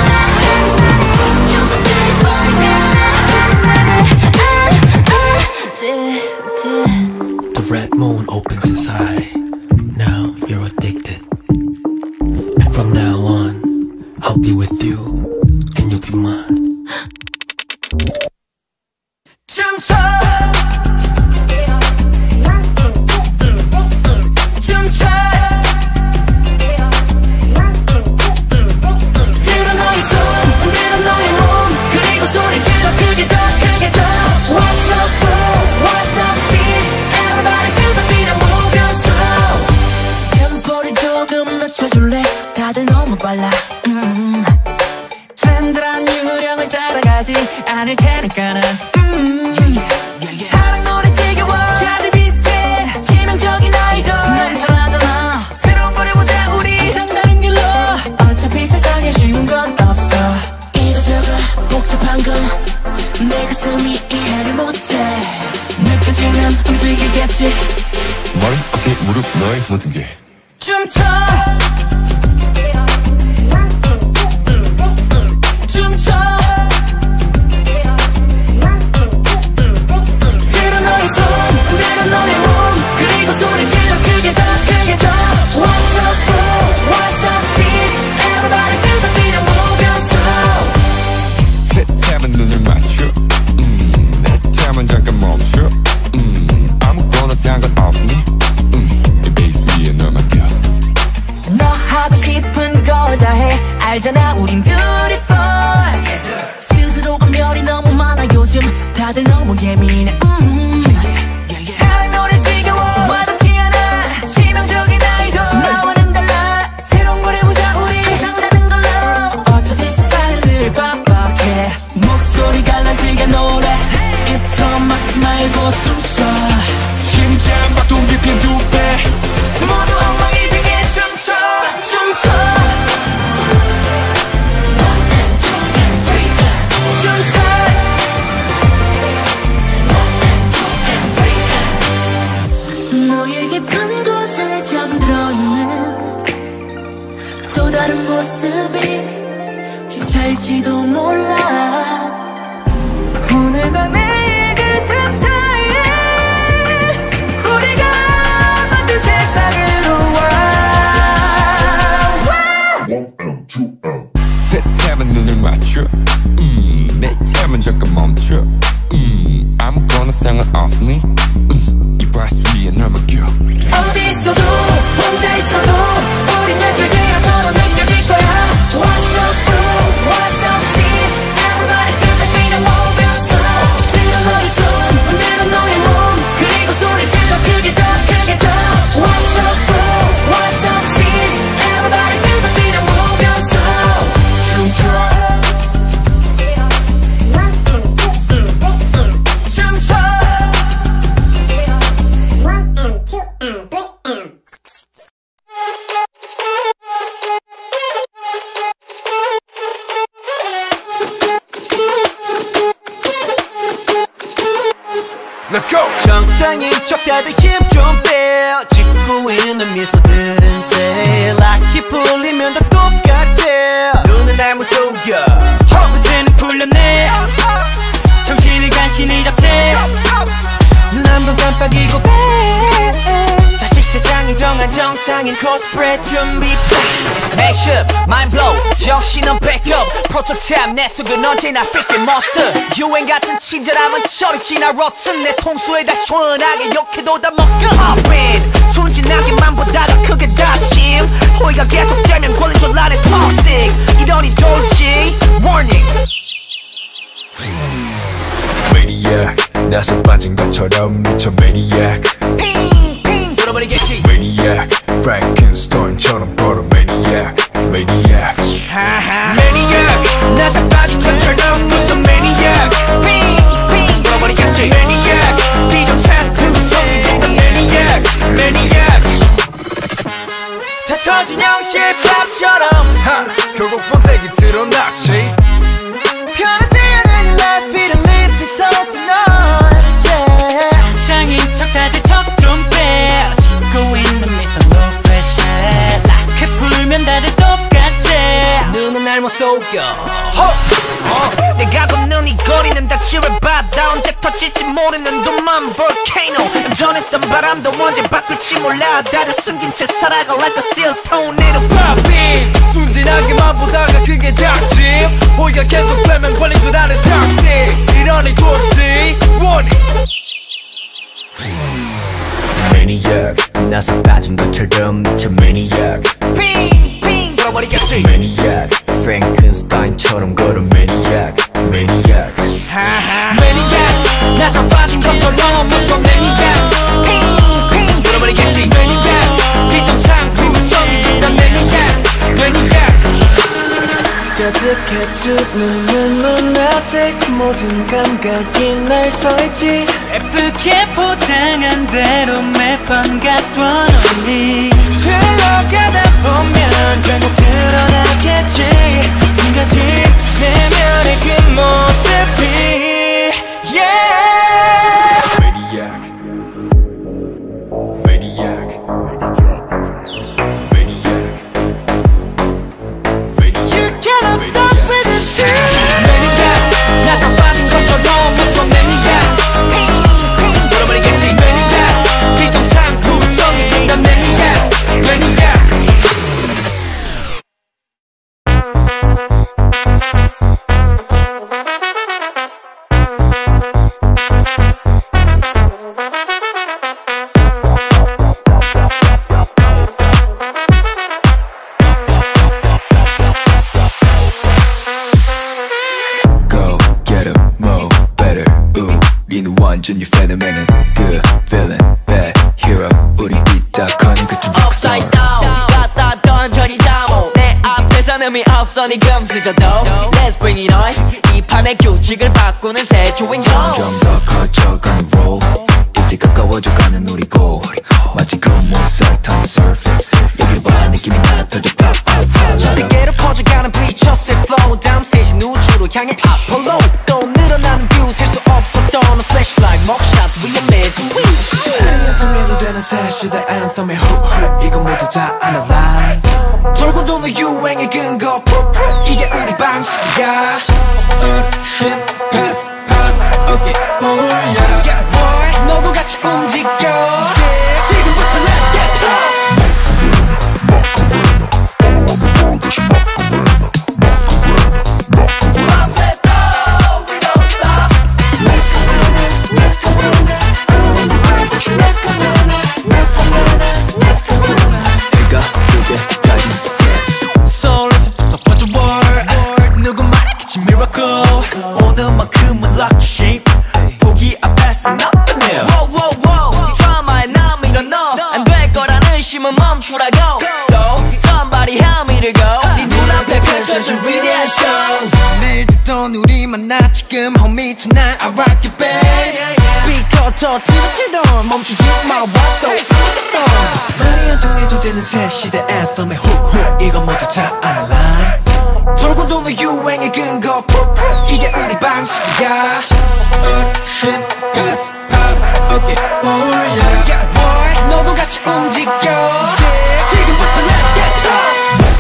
The red moon opens inside. Now you're addicted. And from now on, I'll be with you, and you'll be mine. 춤춰 춤춰 들어 너의 손 들어 너의 몸 그리고 소리 질러 크게 더 크게 더 What's up bro What's up sis Everybody feel the beat and move your soul 템포를 조금 낮춰줄래 다들 너무 빨라 음. 든든한 유령을 따라가지 않을 테니까 난 음. yeah, yeah, yeah. 사랑 노래 지겨워 다들 비슷해 치명적인 아이돌 난 잘하잖아 새로운 걸 해보자 우리 상다른 길로 어차피 세상에 쉬운 건 없어 이거저거 복잡한 건 내 가슴이 이해를 못해 느껴지면 움직이겠지 머리, 어깨, 무릎, 너의 모든 게 춤춰 춤춰 들어 너의 손 들어 너의 몸 그리고 소리 질러 크게 더 크게 더 What's up bro What's up sis Everybody feel the beat and move your 상관없니 음, 이 베이스 위에 널 맡겨 너 하고 싶은 걸 다 해 알잖아 우린 beautiful 스스로가 면이 너무 많아 요즘 다들 너무 예민해 음. 사랑 노래 지겨워 와닿지 않아 치명적인 아이돌 나와는 달라 새로운 걸 해보자 우리 항상 다른 걸로 어차피 세상은 늘 빡빡해 목소리 갈라지게 노래 입터 막지 말고 숨쉬어 심장 박동 깊인 두배 모두 엉망이 되게 춤춰 춤춰 너의 깊은 곳에 잠들어 있는 또 다른 모습이 진짜일지도 몰라 오늘과 내일 그 틈 사이에 우리가 만든 세상으로 와 새 탭은 눈을 맞춰 음, 내 탭은 잠깐 멈춰 음, 아무거나 상관없니 음, 이 브라이스 위에 널 맡겨 어디 있어도 혼자 있어도 우린 예쁘게 서로 느껴질 거야 What's up bro, what's up sis Everybody feel the beat and move your soul 들려 너의 손, 흔들어 너의 몸 그리고 소리 질러 크게 더 크게 더 What's up bro, what's up sis Everybody feel the beat and move your soul 춤춰 춤춰 Let's go! 정상인 척 다들 힘 좀 빼 짓고 있는 미소들은 새 락이 풀리면 다 똑같지 눈은 날 무서워 허브제는 풀렸네 정신을 간신히 잡채 눈 한 번 깜빡이고 빼 다시 세상이 정한 정상인 코스프레 준비 Mashup, mind blow, 정신은 backup 프로토타입 내 속은 언제나 삐끗 monster 유행 같은 친절함은 저리 지나 rotten 내 통수에 다 시원하게 욕해도 다 먹여 Hop in, 순진하게만 보다가 크게 다짐 호의가 계속되면 권리줄 안에 toxic 이러니 돌지 warning Maniac 나서 빠진 것처럼 미쳐 Maniac 핑핑 돌아버리겠지 Maniac Frankenstein처럼 걸어 Maniac Maniac Maniac 나서 빠진 것처럼 무슨 Maniac 핑핑 돌아버리겠지 Maniac 비정상 두성이 된다 Maniac Maniac 다 터진 형실밥처럼 하! 결국 본색이 드러났지 편하지 않은 life it live is something on yeah 정상인 척 다들 척 좀 빼 짓고 있는 미소 no pressure 락해 풀면 다들 똑같지 눈은 날 못 속여 어, 내가 걷는 이 거리는 다 칠해바다 언제 터질지 모르는 도만 volcano 전했던 바람도 언제 바뀔지 몰라 다들 숨긴 채 살아가 like a seal tornado popping 순진하게만 보다가 그게 닥침 호의가 계속되면 권리줄 안에 toxic 이러니 돌지 warning Maniac 나서 빠진 것처럼 미쳐 Maniac 핑핑 돌아버리겠지 Maniac Frankenstein처럼 걸어 Maniac Maniac Maniac 나서 빠진 것처럼 무슨 Maniac 핑핑 돌아버리겠지 Maniac 비정상 구성이 준다 Maniac Maniac 가득해 두 눈은 눈앞에 모든 감각이 날 서있지 예쁘게 포장한 대로 매번 갔던 언니 흘러가다 보면 결국 드러나겠지 숨겨진 내면의 그 모습이 yeah Maniac Maniac Maniac You cannot stop with the shit Maniac 나서 빠진 것처럼 무슨 Maniac 핑핑 돌아버리겠지 Maniac 비정상 구성이 준다 Maniac Maniac 멈춘 you phenomenon good feeling bad hero 우리 삐딱하니 그쯤 Upside down 갖다 던져니 다모 내 앞에선 의미 없어 니 금수저도 Let's bring it on 이 판의 규칙을 바꾸는 새 주인공 점점 더 커져가는 roll 이제 가까워져가는 우리 goal 마치 금물살 타는 surf 여기 봐 느낌이 나 터져 pop pop pop 세계로 퍼져가는 bleachers flow 다음 스테이지 우주로 향해 Apollo 또 늘어나는 뷰 셀 수 없었던 flashlight 먹샷 위험해진 위치 해도 되는 새 시대 anthem의 훅훅 이건 모두 다 analyze 돌고 도는 유행의 근거 proof proof 이게 우리 방식이야 어르신 팝 팝 오케이 보여 Yeah boy 너도 같이 움직여 지금부터 let's get go 오늘만큼은 lucky shape 보기 앞에서 nothing new Whoa whoa whoa 드라마에 나 밀어 넣어 안 될 거라는 의심은 멈추라고 So somebody help me to go 네 눈앞에 펼쳐진 위대한 show 매일 듣던 우리 만나 지금 homie tonight I rock it babe 스피커 터뜨려 멈추지 마 what the 말이 안 통해도 되는 새 시대 anthem의 훅훅 이건 모두 다 analyze 돌고 도는 유행의 근거 proof proof 이게 우리 방식이야 어르신 팝 팝 오케이 보여 Yeah boy 너도 같이 움직여 지금부터 let's get go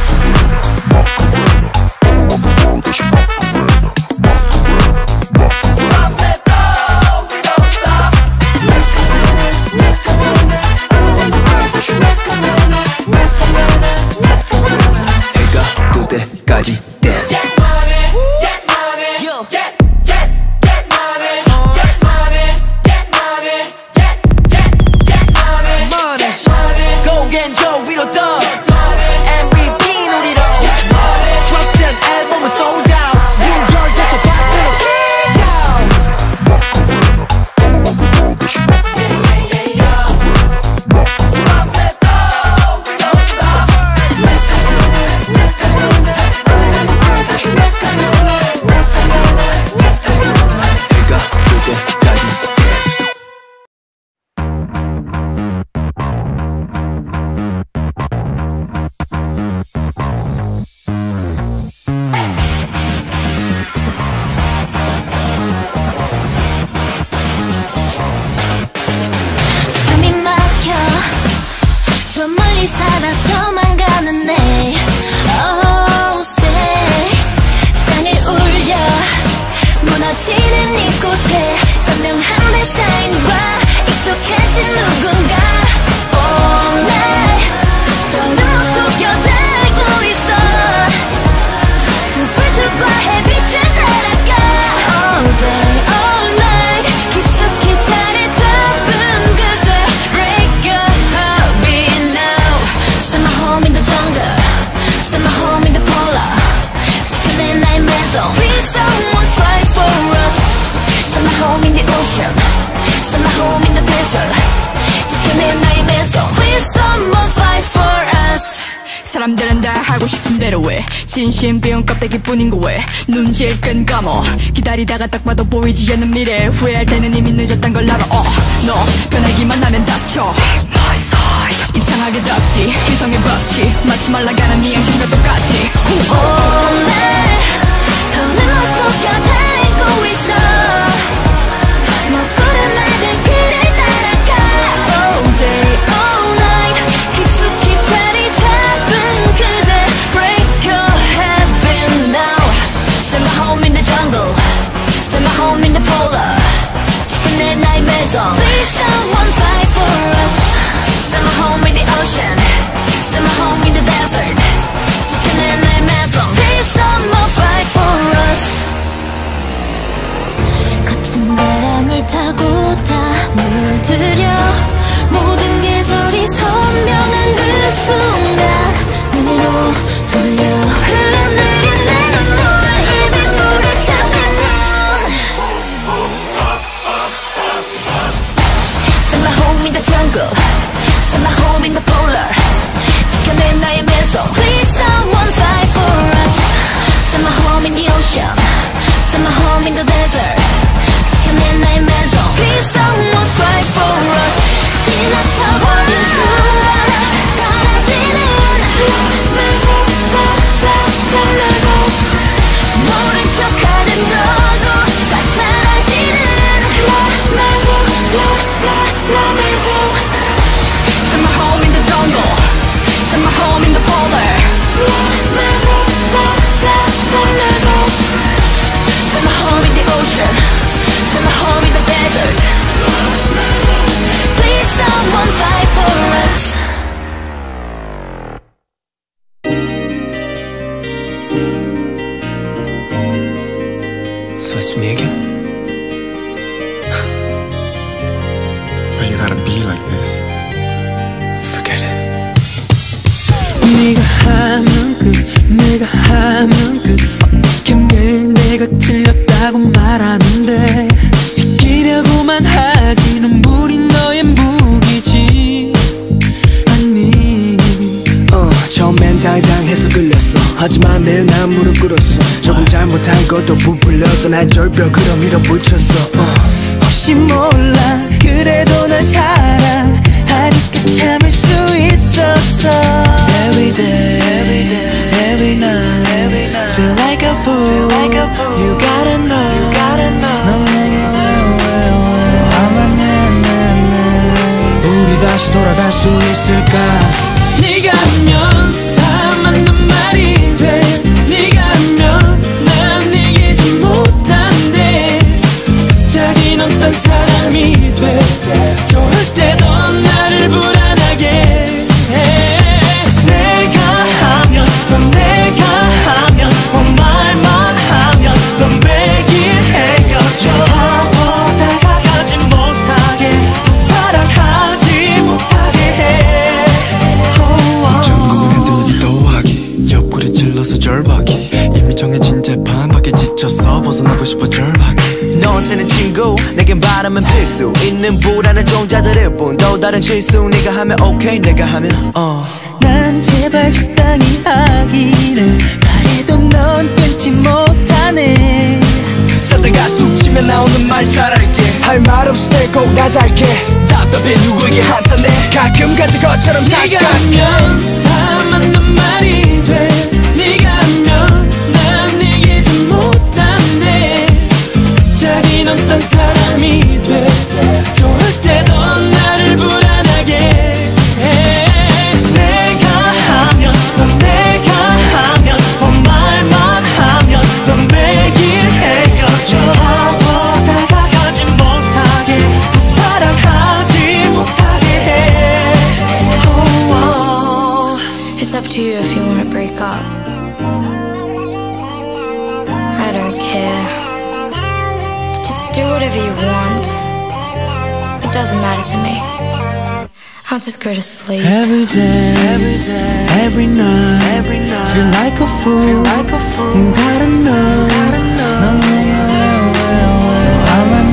해가 뜰 때까지 dance 사라져만 가는 내 Oh stay 땅을 울려 무너지는 이곳에 선명한 데사인과 익숙해진 누군가 All night 더는 못 속여들고 있어 숲불들과 햇빛을 따라가 All day all night 깊숙이 자리 잡은 그대 Break your heartbeat now Send my home in the jungle Send my home in the polar 지켜낸 나의 매성 Please someone fight for us Send my home in the ocean Send my home in the desert 지켜낸 나의 매성 Please someone fight for us 사람들은 다 하고 싶은 대로 해 진심 비운 껍데기뿐인 거 왜 눈질 끈 감어 기다리다가 딱 봐도 보이지 않는 미래 후회할 때는 이미 늦었단 걸 알아 어, 너 변하기만 하면 다쳐 이상하게 덥지 이성의 법칙 마치 말라가는 네 양심과 똑같이 All night 더는 못 속여들고 있어 먹구름 맑은 길을 따라가 All day all night 깊숙이 자리 잡은 그대 Break your habit now Send my home in the jungle Send my home in the polar 지켜낸 나의 매성 Please someone fight for us Send my home in the ocean Send my home in the desert 지켜낸 나의 매성 Please someone Set my home in the polar 지켜낸 나의 매소 Please someone fight for us Set my home in the ocean Set my home in the desert 지켜낸 나의 매소 Please someone fight for us 지나쳐버린 순간 사라지는 매소 모른 척하는 너도 다 사라지는 매소 매소 Set my home in the jungle Set my home in the polar 매소 매소 Set my home in the ocean Set my home in the desert Please someone fight for us So it's me again? Why you gotta be like this? Forget it. 네가 하면 끝 내가 하면 끝 어떻게 매일 내가 틀렸다고 말하는데 이기려고만 하지 눈물이 너의 무기지 아니 어, 처음엔 당당해서 끌렸어 하지만 매일 난 무릎 꿇었어 조금 잘못한 것도 부풀려서 난 절벽으로 밀어붙였어 어. 혹시 몰라 그래도 날 사랑하니까 참을 수 있었어 Every day, every, day, every night, every night Feel like a fool, like a fool. You gotta know, 넌 내게 왜 화만 내 우리 다시 돌아갈 수 있을까 네가 하면 다 맞는 말이 돼 네가 하면 난 이기지 못한대 자긴 어떤 사람이 돼 좋을 때 넌 나를 불안하게 해 내가 하면 넌 내가 하면 뭐 말만 하면 넌 매일 헤어져 더 다가가지 못하게 더 사랑하지 못하게 해 전국을 더하기 옆구리 찔러서 절박이 이미 정해진 재판 밖에 지쳤어 벗어나고 싶어 절박이 너한테는 친구 내겐 바람은 필수 있는 불안한 종자들일 뿐 또 다른 실수 네가 하면 오케이 내가 하면 어. 난 제발 적당히 하기를 바래도 넌 끊지 못하네 자다가 툭 치면 나오는 말 잘할게 할 말 없을 때 꼭 나 잘게 답답해 누구에게 한탄해 가끔 가진 것처럼 네가 하면 다 맞는 말이 돼 네가 하면 난 이기지 못한대 자긴 어떤 사람이 돼 좋을 때 넌 나를 불안하게 해 내가 하면 넌 내가 하면 뭐 말만 하면 넌 매일 헤어져 더 다가가지 못하게 더 사랑하지 못하게 해 oh, oh. It's up to you if you wanna break up I don't care Just do whatever you want It doesn't matter to me I'll just go to sleep Every day, every, day, every, night, every night Feel like a fool, like a fool. You gotta know 넌 내게 왜 화만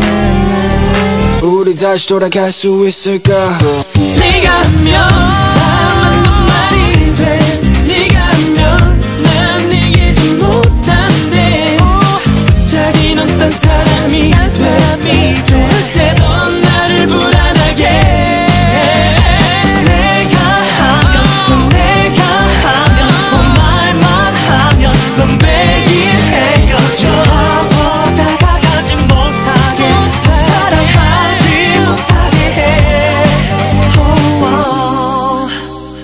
내 우리 다시 돌아갈 수 있을까 네가 하면 다 맞는 말이 돼 네가 하면 난 이기지 못한대 자긴 어떤 사람이 돼 좋을 때 넌 나를 불안하게 해 내가 하면 넌 내가 하면 뭐 말만 하면 넌 매일 헤어져 더 다가가지 못하게 더 사랑하지 못하게 해 oh, oh.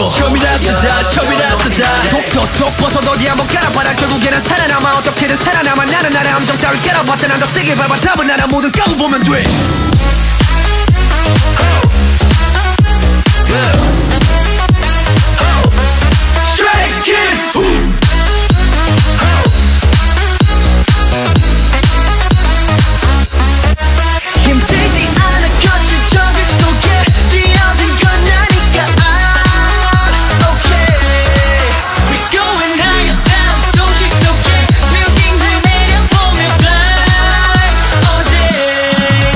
처음이라서 다 처음이라서 다 독독독 벗어 어디 한번 깔아봐라 결국에는 살아남아 어떻게든 살아남아 나는 나의 함정 따위 깔아봤자 난 더 세게 밟아 답은 나라 모두 까고 보면 돼 Straight Kid 힘들지 않아 거친 정글 속에 뛰어든 건 나니까 Okay We're going higher down 도시 속에 빌딩들 내려보며 fly all day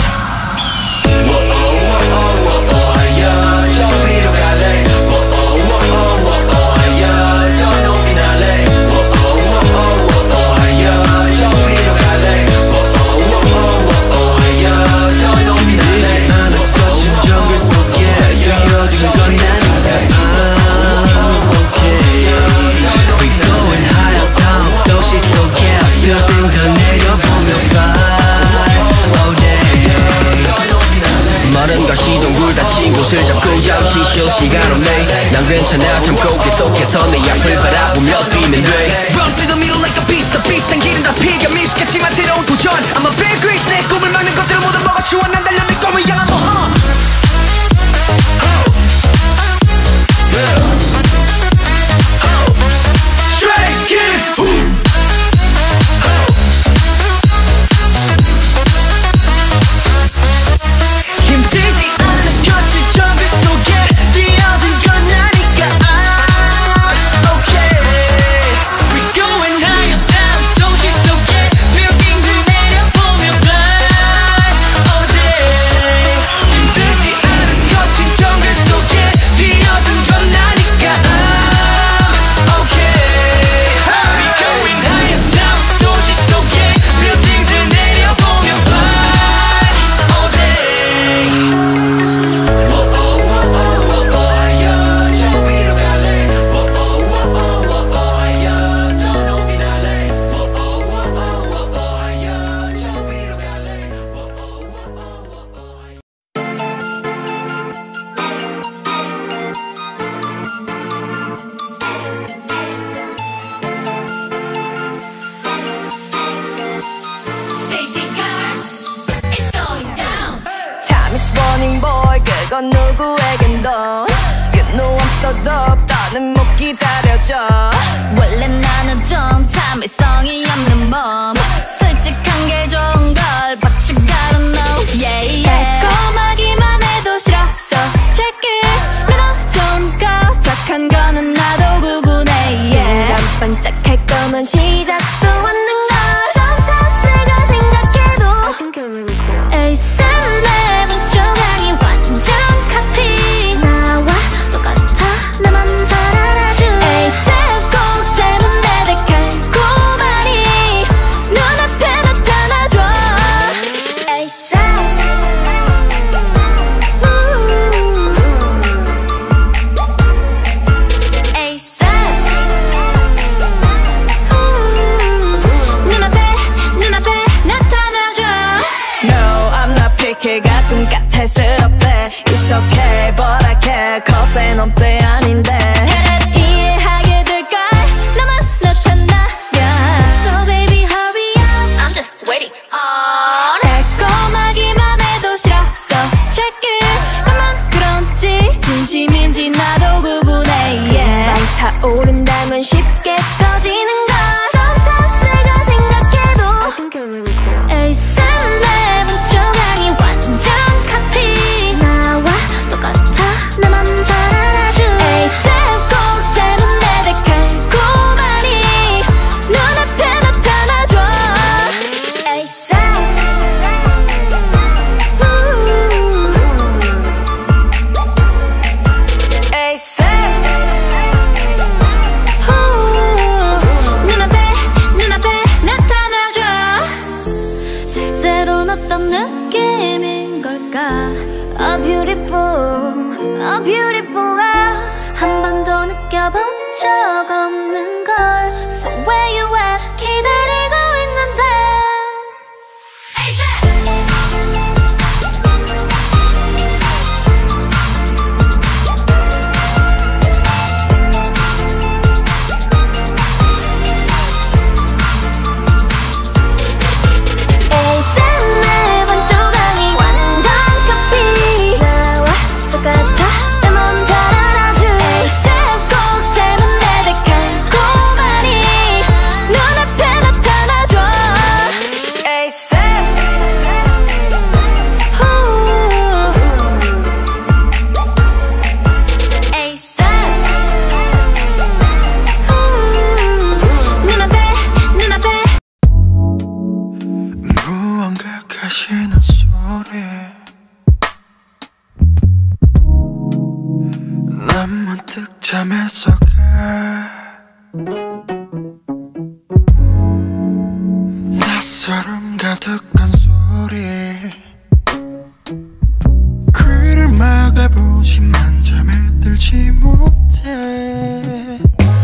워오워오워오 하야 저 위로 갈래 워오워오워오 하야 더 높이 날래 워오워오워오 하야 저 위로 갈래 워오워오워오 하야 더 높이 날래 않아 거친 정글 속에 뛰어든 건 나니까 Okay We're going higher down 도시 속에 빌딩들 내려보며 fly all day 마른 가시동굴 닫힌 곳을 잡고 잠시 쉴 시간 없네 난 괜찮아 참고 계속해서 내 앞을 바라보며 뛰면 돼 Run through the middle like a beast the beast 난 길은 다 피가 미숙했지만 새로운 도전 I'm a Bear Grylls 내 꿈을 막는 것들을 모두 먹어치워 난 달려 내 꿈을 향한 모험 Straight Kid 힘들지 않아 거친 정글 속에 뛰어든 건 나니까 Okay We're going higher down 도시 속에 빌딩들 내려보며 fly all day 힘들지 않아 거친 정글 속에 뛰어든 건 나니까 Okay We're going higher down 도시 속에 빌딩들 내려보며 fly all day 워오워오워오 하야 저 위로 갈래 워오워오워오 하야 더 높이 날래 워오워오워오 하야 저 위로 갈래 워오워오워오 하야 Stacy Girl, it's going down. Time is running boy 그건 누구에겐 넌 You know I'm so dope 더는 못 기다려져 원래 나는 좀 참을성이 없는 몸 솔직한 게 좋은 걸 But you gotta know yeah yeah 달콤하기만 해도 싫어 So check it 믿어 좋은 거 착한 거는 나도 구분해 yeah 순간 반짝할 거면 시작도 않는 걸 Sometimes 내가 생각해도 에이스 내 조각이 완전 카피 나와 똑같아 나만 잘 알아줘 에이스 꼭 때문에 내 달콤하니 눈앞에 나타나줘 에이스 에이스 눈앞에 눈앞에 나타나줘 No I'm not picky 좀 까탈스럽대 It's okay but I care cause 넌 때 아닌데 이해하게 될걸 나만 나타나면 So baby hurry up I'm just waiting on 달콤하기만 해도 싫어 So check it 나만 그런지 진심인지 나도 구분해 yeah 막 타오른다면 쉽게 꺼지는 걸 Sometimes 내가 생각해도 에이스 내 조각이 완전 카피 나와 똑같아 나만 잘 알아줘 에이스 꼭 때문에 내 달콤하니 눈앞에 나타나줘 에이스 에이스 눈앞에 눈앞에 나타나줘 실제로는 어떤 느낌인 걸까 A beautiful, a beautiful love 한 번도 느껴본 적 없는 걸 So where you at 기다리고 있는데 가득 잠에서가 낯설음 가득한 소리 귀를 막아보지만 잠에 들지 못해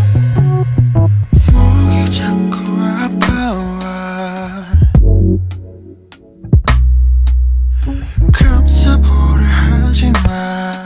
목이 자꾸 아파와 감싸보려 하지마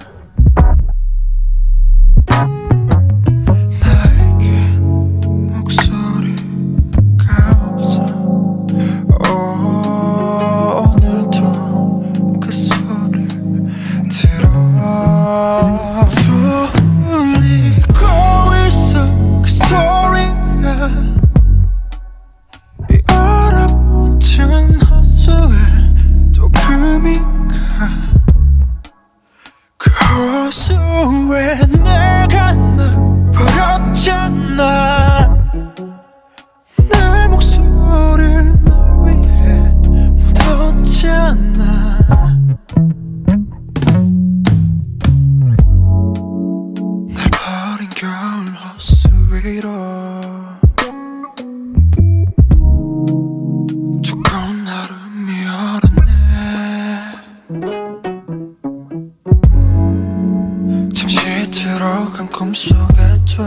왜 내가 널 버렸잖아 내 목소리를 널 위해 묻었잖아 날 버린 겨울 호수 위로 두꺼운 얼음이 얼었네 들어간 꿈속에도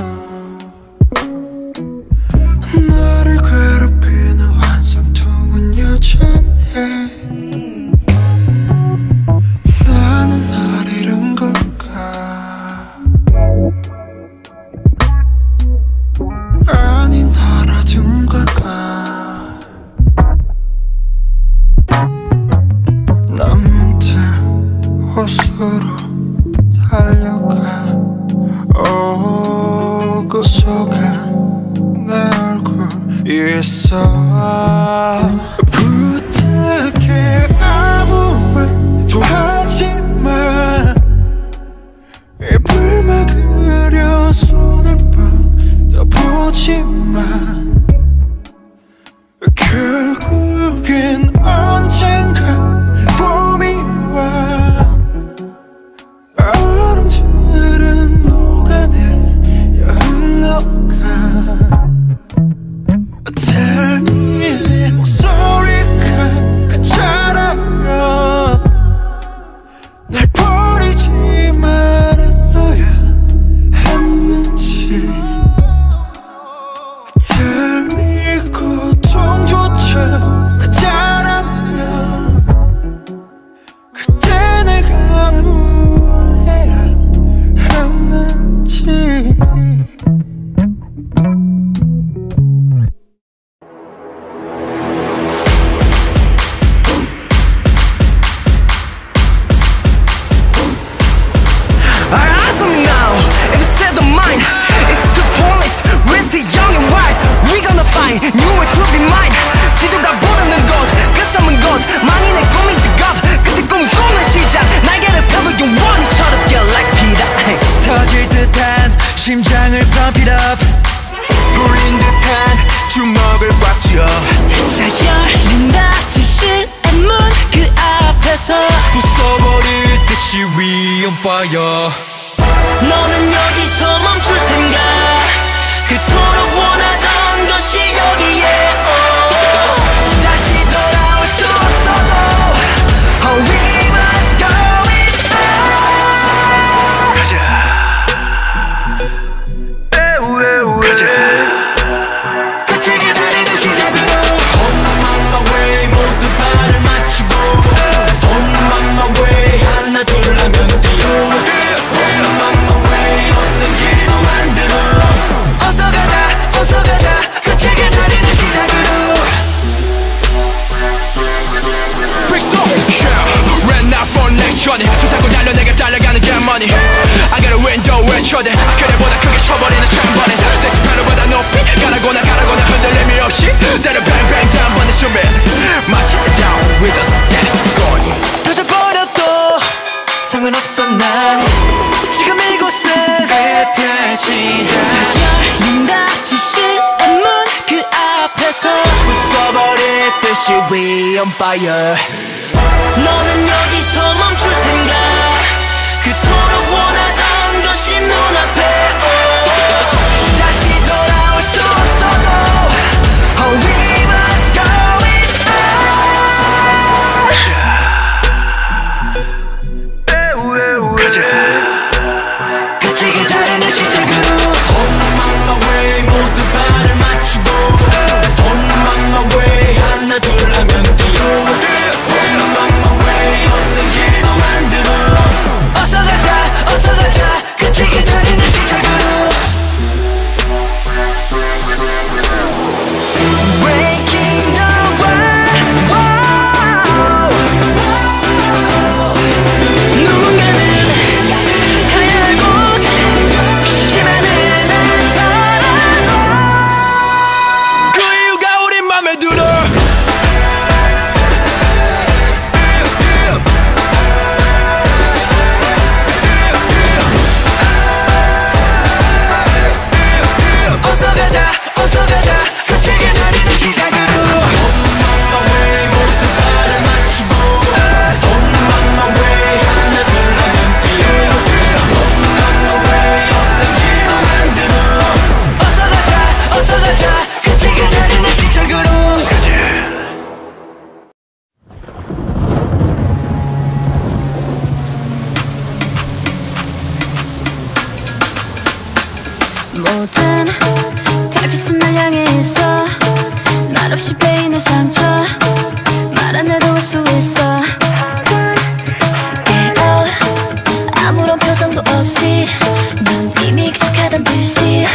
나를 괴롭히는 환상통은 여전해 나는 날 잃은 걸까 아니 날 알아둔 걸까 난 문득 호수로 달려가 오고 속아 내 얼굴 있어 부탁해 아무 말도 하지마 입을 막으려 손을 뻗어보지만 결국엔 언젠가 봄이 와 얼음들은 녹아내려 흘러가 Tell me 내 목소리가 그처럼 날 버리지 말았어야 했는지 Tell me 고통조차 그자라면 그때 내가 뭘 해야 했는지 심장을 pump it up 불린 듯한 주먹을 꽉 쥐어 자 열린다 지실 문 그 앞에서 부숴버릴 듯이 we on fire 너는 여기서 멈출 텐가 그토록 원하던 것이 여기에 oh. 다시 돌아올 수 없어도 oh, we must go it on 가자 끝을 기다리는 시작으로 On my way 모두 발을 맞추고 On my way 하나 둘 하면 뛰어 On my way 없는 길도 만들어 어서 가자 어서 가자 끝을 기다리는 시작으로 Ran out for next journey 세상을 달려 내가 달려가는 get money I got a window 외쳐대 아크레보다 크게 쳐버리는 트램버린 섹스페로보다 높이 가라고나 가라고나 흔들림이 없이 때려 bang bang 단번에 숨을 마치 down with a static going 터져버려도 상관없어 난 지금 이곳은 끝의 시작 자 열린다 지실 문 그 앞에서 부숴버릴 듯이 we on fire 너는 여기서 멈출 텐가 그토록 원하던 것이 눈 모든 타깃은 날 향해 있어 말없이 베이는 상처 말 안 해도 알 수 있어 yeah. 아무런 표정도 없이 눈이 익숙하단 듯이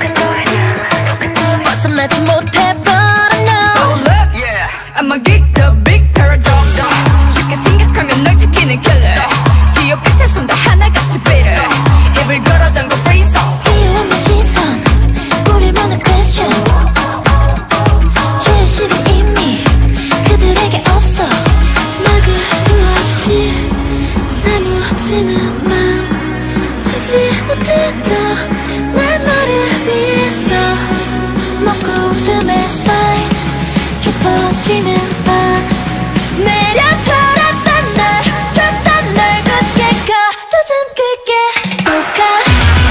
벗어나지 못해 but I know Hold up, yeah I'm a geek, the big paradox 쉽게 생각하면 널 지키는 killer 지옥 끝에선 다 하나같이 bitter 입을 걸어 잠궈 freeze on 이유 없는 시선 뿌리면은 question 죄의식은 이미 그들에게 없어 막을 수 없이 사무치는 맘 참지 못했던 난 너를 위해서 먹구름에 쌓인 깊어지는 밤 내려 돌았던 날 줬던 날 굳게 가로잠글게 또 가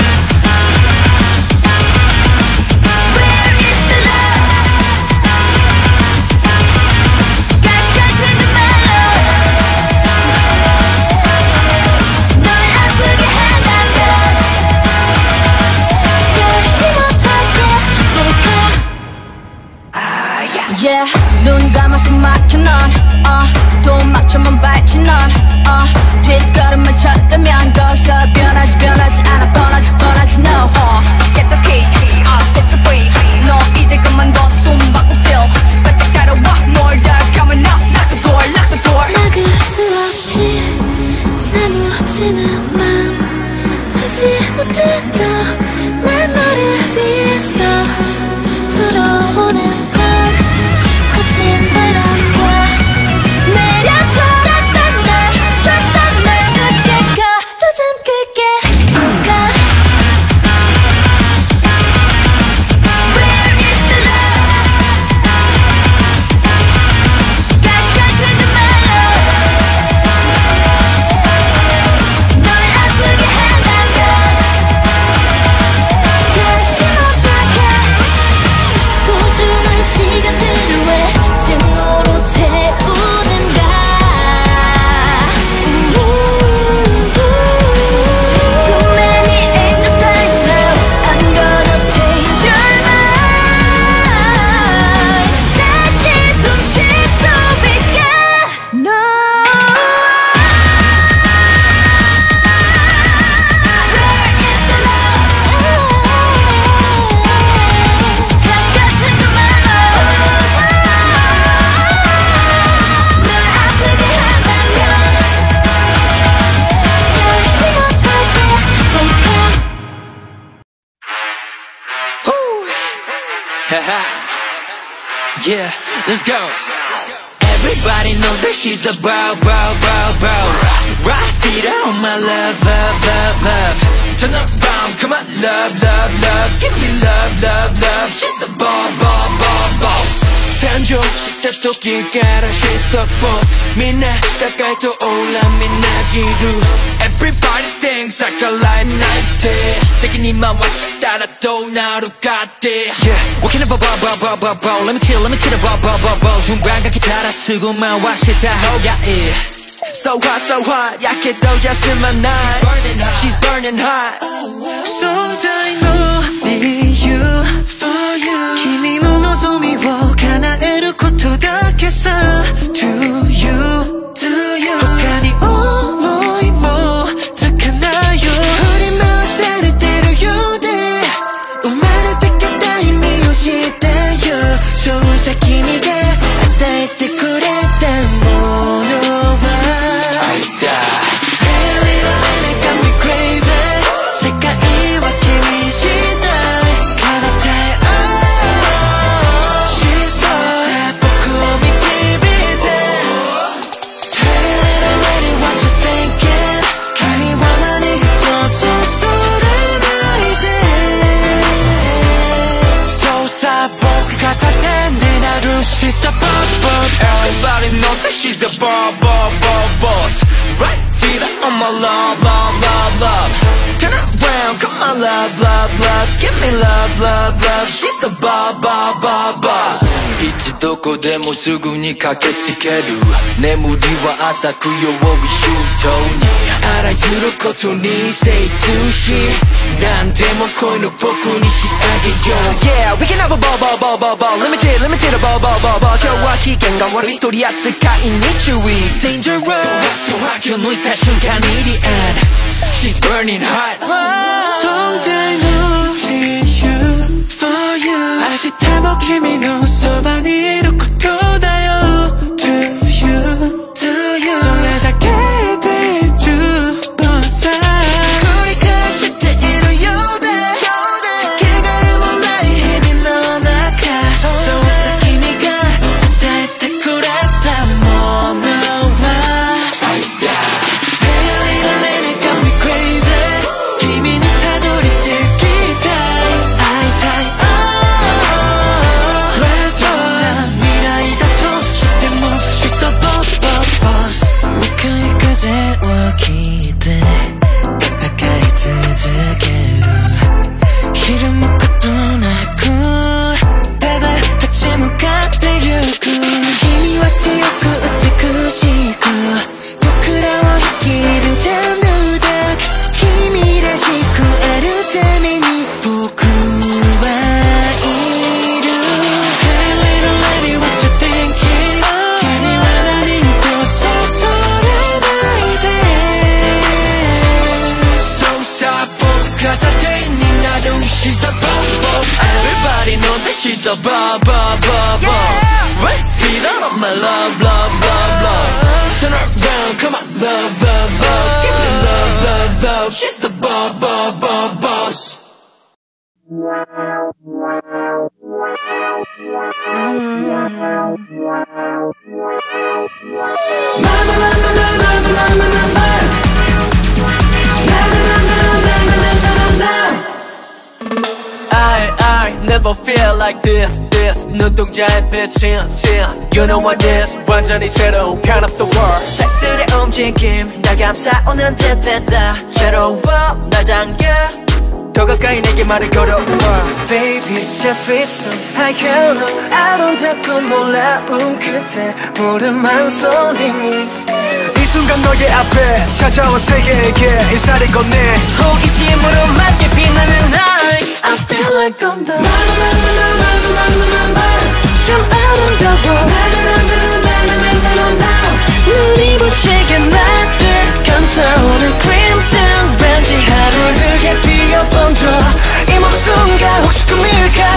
Yeah, 눈 감아서 막혀 넌 uh, 또 막혀만 밟지 넌 uh, 뒷걸음만 쳤다면 거기서 변하지 변하지 않아 떠나지 떠나지 no uh, Get the key, uh, set you free 너 이제 그만둬 숨바꼭질 바짝 따라와 뭘 다가면 now Lock the door, lock the door 막을 수 없이 사무치는 맘 참지 못했던 난 너를 위해서 불어오는 거친 바람과 내려 돌았던 날 줬던 날 굳게 가로잠글게 또 가 Where is the love 가시 같은 그 말로 널 아프게 한다면 열지 못하게 소중한 시간들을 왜 증오로 채우는가 Too many angels dying now I'm gonna change your mind 다시 숨 쉴 수 있게 No Where is the love 가시 같은 그 말로 널 아프게 한다면 열지 못하게 홀까 Haha. Yeah, let's go. Everybody knows that she's the bro, bro, bro, bros. Right feet on my love, love, love, love. Turn around, come on, love, love, love. Give me love, love, love. She's the ball, ball, ball, boss. 탄조식 다토끼 가라, she's the boss. 미나 시다가에 또 올라 미나기루. Everybody thinks like a light night. taking 이만 와시 따라 또 나로 갔대. Yeah, walking up a bar, bar, bar, bar, bar. Let me chill, let me chill, bar, bar, bar, bar. 중반가 기타라 쓰고만 와시 다 호가 yeah. So hot, so hot. 약해도 just in my night. She's burning hot. So I know you for you.君の望みを叶えることだけさ。To you, to you. 他に思いもつかないよ。振り回されてるようで生まれてきた意味を知ってよ。そうさ君が与えてくれたものは。Everybody knows that she's the ball, ball, ball, boss. Right feet on my love, love, love, love. Turn around, come on, love, love, love. Give me love, love, love. She's the ball, ball, ball, boss. どこでもすぐに駆けつける眠りは浅く曜日周到にあらゆることに精通し何でも恋の僕に仕上げよう Yeah, we can have a ball, ball, ball, ball, ball Limited, limited, ball, ball, ball, ball 今日は危険が悪い取り扱いに注意 Dangerous So hot, so hot 今日抜いた瞬間に The end She's burning hot Someday only you for you 明日も君のそばにいることだよ To you, to you それだけで十分さ繰り返しているようでかけがえのない日々の中そうさ君が与えてくれたものは Hey little lady got me crazy 君にたどり着きたい会いたい Oh Let's go 未来だとしても She's the boss boss 向かい風を聞いて戦い続けるひるむことなくただ立ち向かってゆく君は強く美しく僕らを生きるジャンルだ君らしくあるために僕はいる Hey little lady what you thinking 君は何一つ恐れないで So さ僕片手になる She's the boss boss Everybody knows that she's the boss boss boss Right feet on my love love love love Turn around come on love love love Give me love love love She's the boss boss boss boss I, I never feel like this, this 눈동자의 빛인 신 You know what this 완전히 새로운 kind of the world 색들의 움직임 날 감싸오는 듯했다 새로워 날 당겨 더 가까이 내게 말을 걸어와 Baby just listen Hi hello 아름답고 놀라운 끝에 물음만 쏠리니 이 순간 너의 앞에 찾아온 세계에게 인사를 건네 호기심으로 맑게 빛나는 nights I feel like on the 참 아름다워 눈이 부시게 나를 감싸오는 crimson 왠지 하루 흙에 피어 번져 이 목숨과 혹시 꿈일까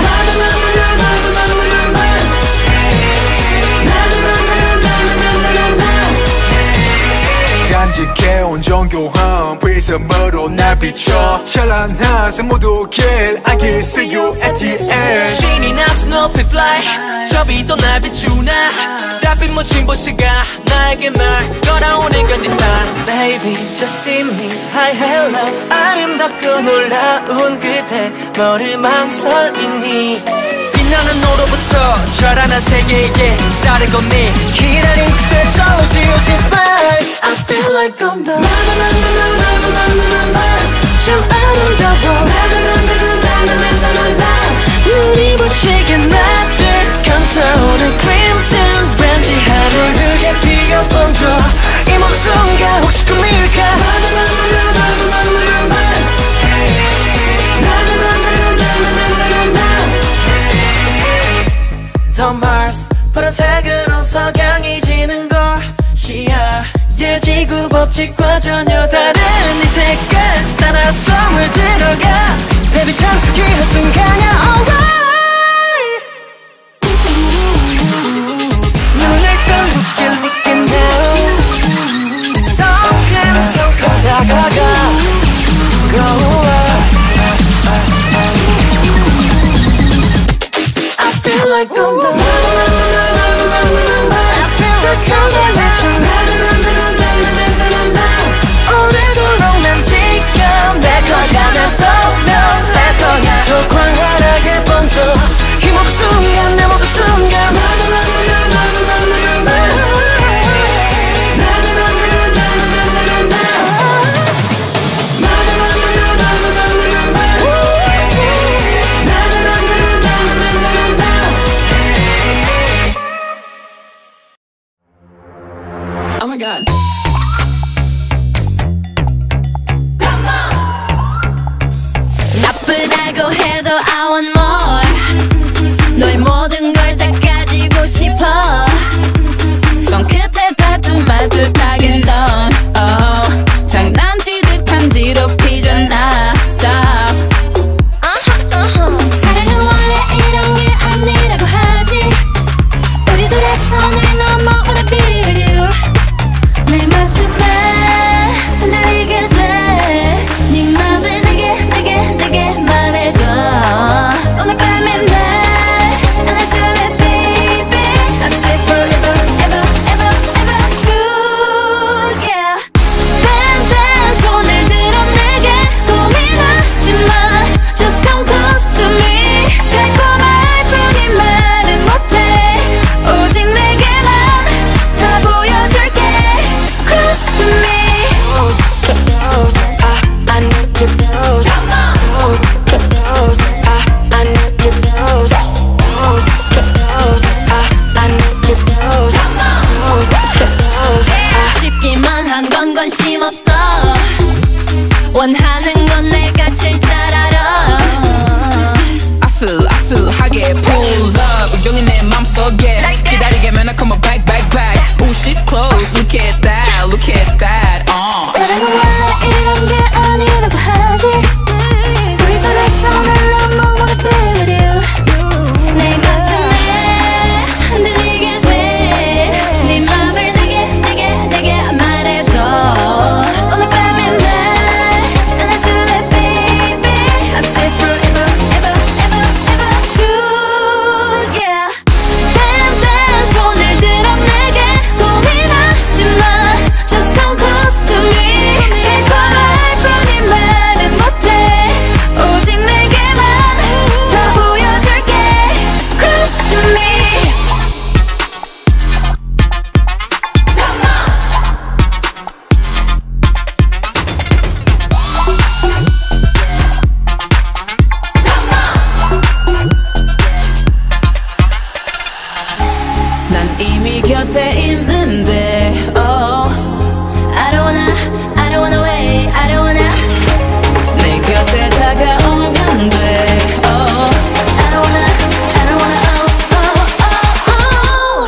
간직해온 정교한 prism으로 날 비춰 찬란한 세모도길 I can see you at the end 신이 나서 높이 fly 저 빛도 날 비추나 달빛 묻힌 보시가 나에게 말 걸어오는 건 네 삶 Baby just see me Hi hello 아름답고 놀라운 그대 뭐를 망설이니 빛나는 노로부터 자라난 세계에게 인사를 건네 기다린 그대 절로 지우신 smile I feel like on the 참 아름다워 눈이 부시게 나를 감싸오는 crimson 왠지 하루 흙에 피어 번져 이 목숨과 혹시 꿈일까 더 Mars 푸른색으로 석양이 지는 걸 시야의 지구 법칙과 전혀 다른 이 색깔 따라서 물들어가 Baby 참 특이한 순간이야 alright 눈을 떠 Look looking now 속으로 다가가 Go away I feel like on the I feel like 정말 미쳐 오래도록 난 지금 내 거야 날 소멸할 거야 더 광활하게 번져 이 모든 순간 내 모든 순간 뭐라고 해도 I want more 너의 모든 걸 다 가지고 싶어 손끝에 다툼 말듯 하긴 넌 oh, 장난치듯 간지럽히잖아 Stop uh-huh, uh-huh. 사랑은 원래 이런 게 아니라고 하지 우리 둘의 손을 넘어 wanna be with you 내 맞춤에 흔들리게 돼 네 맘을 내게 내게 내게 말해줘 오늘 밤엔 날 안아줄래 baby I say forever ever ever ever true yeah bang bang 손을 들어 내게 고민하지 마 just come close to me 달콤할 뿐인 말은 못해 오직 내게만 다 보여줄게 close to me Close, I need you close. Close, close, I need you close. Close, close, I need you close. Close, close, 쉽기만 한 건 관심 없어 원하는 건 내가 제일 잘 알아 아슬아슬하게 pull up 용이 내 맘속에 기다리게 맨날 come on back back back Ooh she's close look at that look at that uh. 사랑은 원래 이런 게 아니라고 하지 우리 둘의 손을 넘어 wanna be with you 내 맞춤에 흔들리게 돼네 맘을 내게 내게 내게 말해줘 오늘 밤엔 날 안아줄래 baby I say forever ever ever ever true yeah bang bang 손을 들어 내게 고민하지 마 just come close to me 달콤할 뿐인 말은 못해 오직 내게만 더 보여줄게 close to me 난 이미 곁에 있는데 oh. I don't wanna I don't wanna wait I don't wanna 내 곁에 다가오면 돼 oh. I don't wanna I don't wanna oh oh oh oh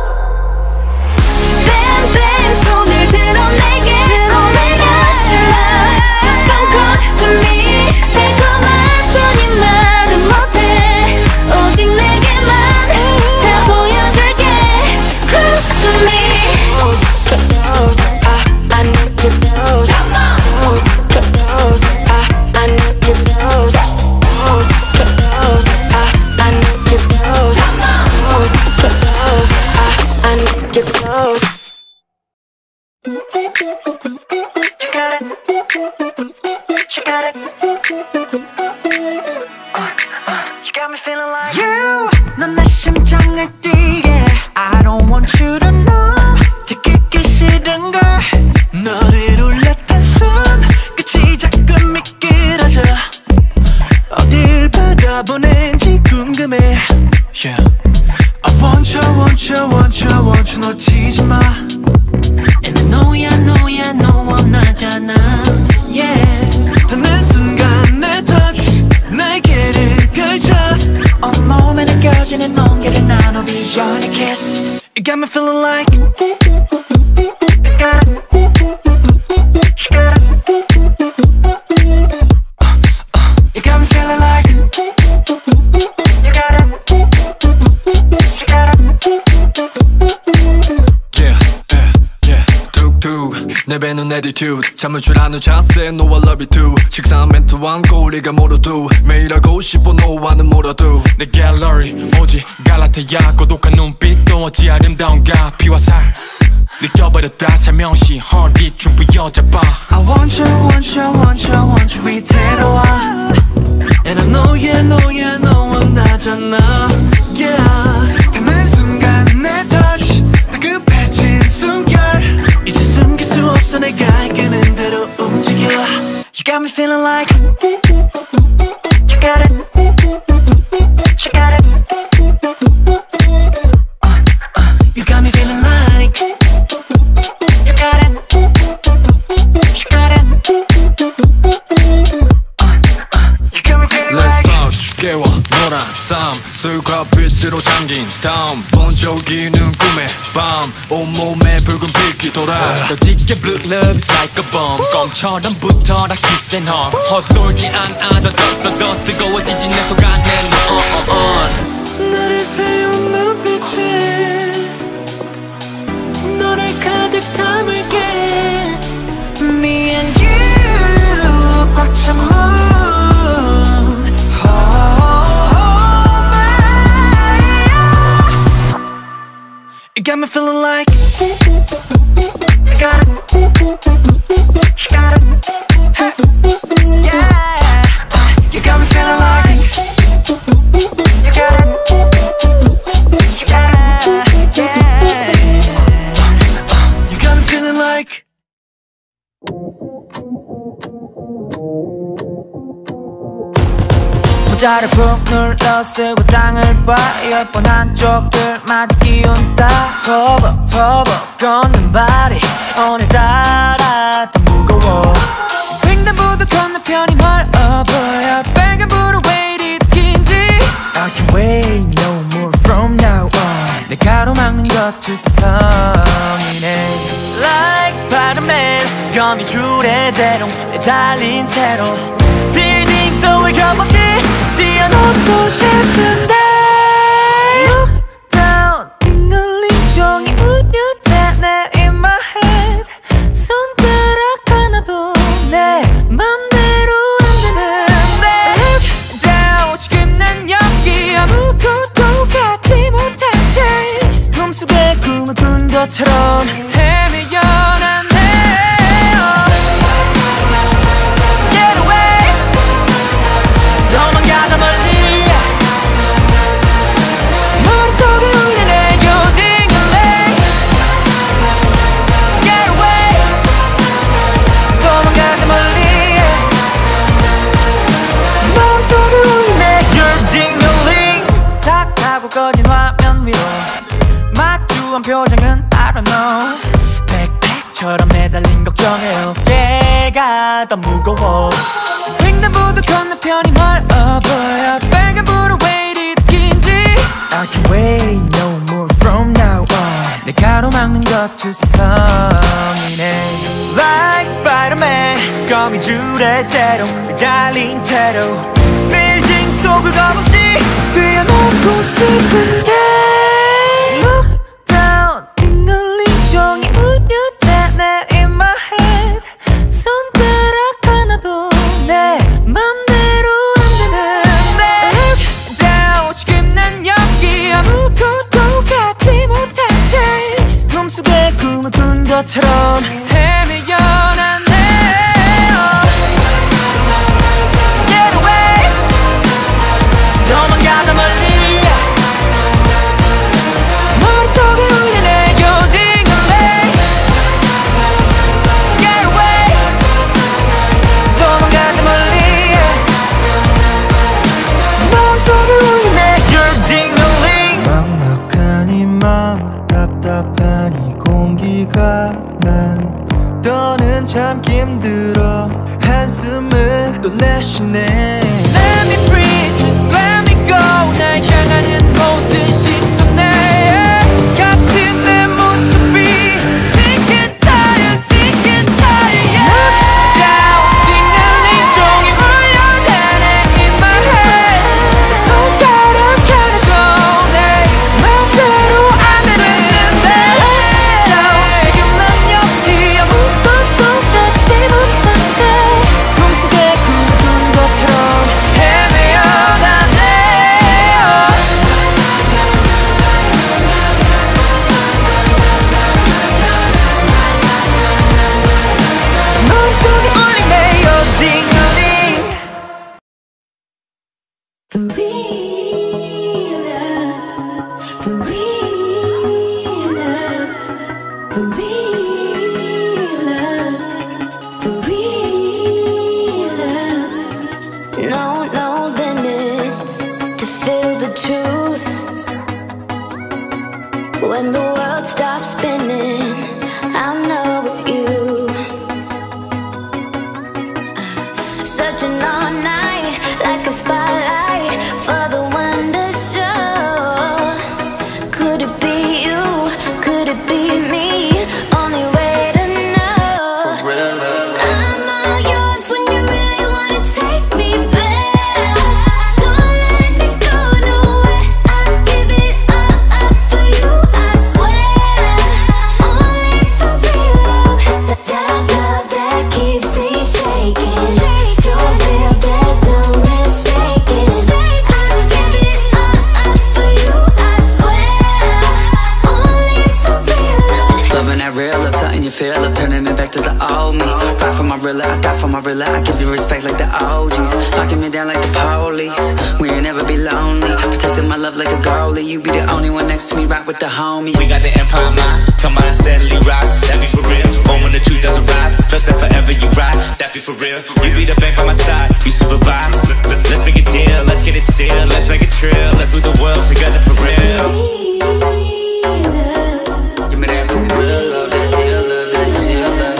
bang bang 손을 들어 내게 고민하지 마 just come close to me 달콤할 뿐인 말은 못해 오직 내게만 다 보여줄게 close to me close, I need you close. Close, close, I need you close. Close, close, I need you close. Close, close, I need you close. You got it. You got it. Uh, uh, you got me feeling like You 넌 내 심장을 뛰게 I don't want you to know 듣기 싫은 걸 너를 올렸던 손 끝이 자꾸 미끄러져 어딜 바라보는지 궁금해 Yeah I want you want you want you want you 놓치지 마 And I know ya know ya know 원하잖아 Yeah 닿는 순간 내 touch 날개를 펼쳐 온몸에 느껴지는 온기를 나눠 beyond a kiss You got me feeling like You got it You got it uh, uh, You got me feeling like You got it You got it Yeah, yeah, yeah 툭툭 내뱉는 attitude 잠을 줄 아는 자세 No I love you too 식상한 멘트 않고 우리가 모르도 매일 하고 싶어 너와는 몰아도 내 갤러리 오직 갈라테야 고독한 눈빛도 어찌 아름다운가 피와 살 느껴버렸다 살며시 heartbeat 좀 부여잡아 I want you want you want you want you 위태로워 And I know yeah know yeah know 원하잖아 Yeah 닿는 순간 내 touch 다급해진 숨결 이제 숨길 수 없어 내가 이끄는 대로 움직여 You got me feeling like You got it You got it uh, uh, You got me feeling like You got it You got it uh, uh, You got me feeling like 삶 술과 빛으로 잠긴 다음 번쩍이는 꿈의 밤 온몸에 붉은 빛이 돌아 더 짙게 blue love is like a bomb 껌처럼 붙어라 kiss and hug 헛돌지 않아 더 더 더 더 뜨거워지지 내 속 안에 넌 나를 세운 눈빛에 너를 가득 담을게 Me and you 꽉 찬 moon oh my You got me feeling like I got it She got it Yeah You got me feeling like You got it She got it Yeah You got me feeling like 모자를 푹 눌러 쓰고 땅을 봐 열 번 한쪽을 마주 기운다 터벅 터벅 걷는 발이 오늘따라 더 무거워 횡단보도 건너편이 멀어 보여 빨간불은 왜 이리 긴지 I can't wait no more from now on 내 가로막는 것 투성이네 Like Spider-Man 거미줄에 대롱 매달린 채로 빌딩 속을 겹없이 뛰어넘고 싶은데 Look down 띵글링 종이 울려대네 in my head 손가락 하나도 내 맘대로 안 되는데 Look down 지금 난 여기 아무것도 갖지 못한 채 꿈속에 꿈을 꾼 것처럼 헤매여 난 꺼진 화면 위로 막주한 표정은 I don't know 백팩처럼 매달린 걱정의 어깨가 더 무거워 횡단보도 건너편이 멀어 보여 빨간불은 왜 이리 긴지 I can't wait no more from now on 내 가로막는 것 투성이네 Like Spider-Man 거미줄에 대롱 매달린 채로 빌딩 속을 겁없이 뛰어넘고 싶은데 Look down 띵글링 종이 울려대네 in my head 손가락 하나도 내 맘대로 안 되는데 Look down 지금 난 여기 아무것도 갖지 못한 채 꿈속에 꿈을 꾼 것처럼 헤매여 난 도망가자 멀리 머릿속에 울리네 요딩글레 Get away 도망가자 멀리 머릿속에 울리네 요딩글레 막막한 이 맘 답답한 이 공기가 난 더는 참기 힘들어 한숨을 또 내쉬네 Let me breathe, just let me go 날 향하는 모든 시선에 갇힌 내 모습이 Sick and tired, sick and tired yeah. Look down, 띵글린 종이 울려대네 in my head 손가락 하나도 내 맘대로 안 되는데 Look down, 지금 난 여기 아무것도 갖지 못한 채 꿈속에 꿈을 꾼 것처럼 헤매어 가네 마음속에 울리네 요딩글링 The real love, the real love, the real love, the real love. No, no limits to feel the truth. When the world stops spinning, I know it's you. Searching all night like a spotlight for the wonder locking me down like the police. We ain't never be lonely, protecting my love like a goalie. You be the only one next to me, rock with the homies. We got the empire mind, come on and steadily rise. That be for real, or when the truth doesn't ride. Trust that forever you ride, that be for real. You be the bank by my side, you supervise. Let's make a deal, let's get it sealed. Let's make a trail, let's do the world together for real. Give me that for real love, that real love, that chill love.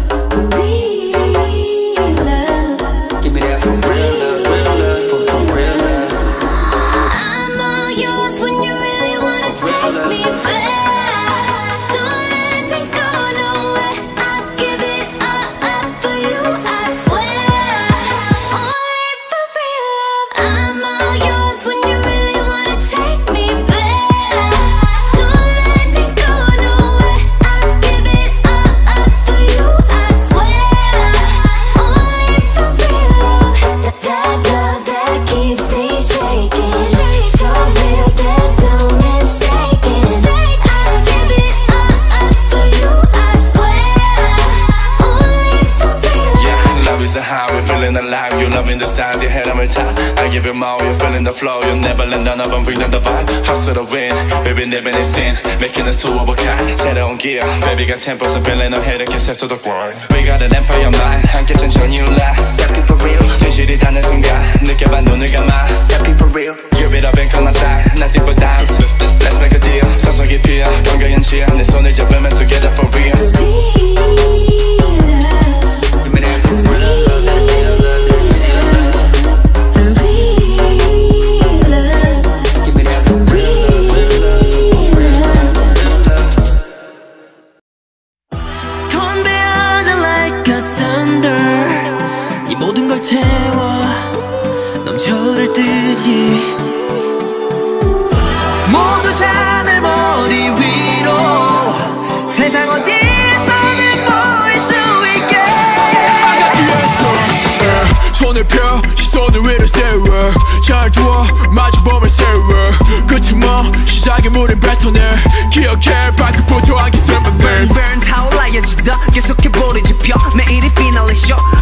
Give me that for real love, real love, for, for real love. I'm all yours when you really wanna take me back. Don't let me go nowhere. I'll give it all up for you, I swear. Only for real love. I'm all yours when you really wanna take me back. Don't let me go nowhere. I'll give it all up for you, I swear. Only for real love. That, that love that keeps me shaking. So real, there's no mistaking. I'll give it all up for you, I swear. Only for real love. Yeah, love is a high, we're feeling alive. You're loving the signs, your head on my top. I give you more, you're feeling the flow. You'll never let down, I'm bringing the vibe. Hustle to win, we've been living in sin. Making us two of a kind, 새로운 gear. Baby got ten percent feeling ahead, I can step to the grind. We got an empire mind, 함께 천천히 올라. That be for real. 진실이 닿는 순간, 느껴봐 눈을 감아. That be for real. Give it up and come outside, nothing but dimes. Let's make a deal, 서서히 피어, 건강한 치아. 내 손을 잡으면 together for real. Give me that for real love, that real love, that chill love. Give me that for real love, real love, real love. Conveyor like a thunder. 네 모든 걸 채워 넘쳐를 뜨지. 모두 자늘 머리 위로 세상 어디에서든 보일 수 있게. I got the answer. uh, 손을 펴 시선을 위로 세워 잘 두어 마주보면 세워 끝이 뭐 시작의 무린 패턴을 기억해 발끝부터 안기 쓸만해. Burn burn 타올라야지 더 계속해 볼을 지펴 매일이 피날레 쇼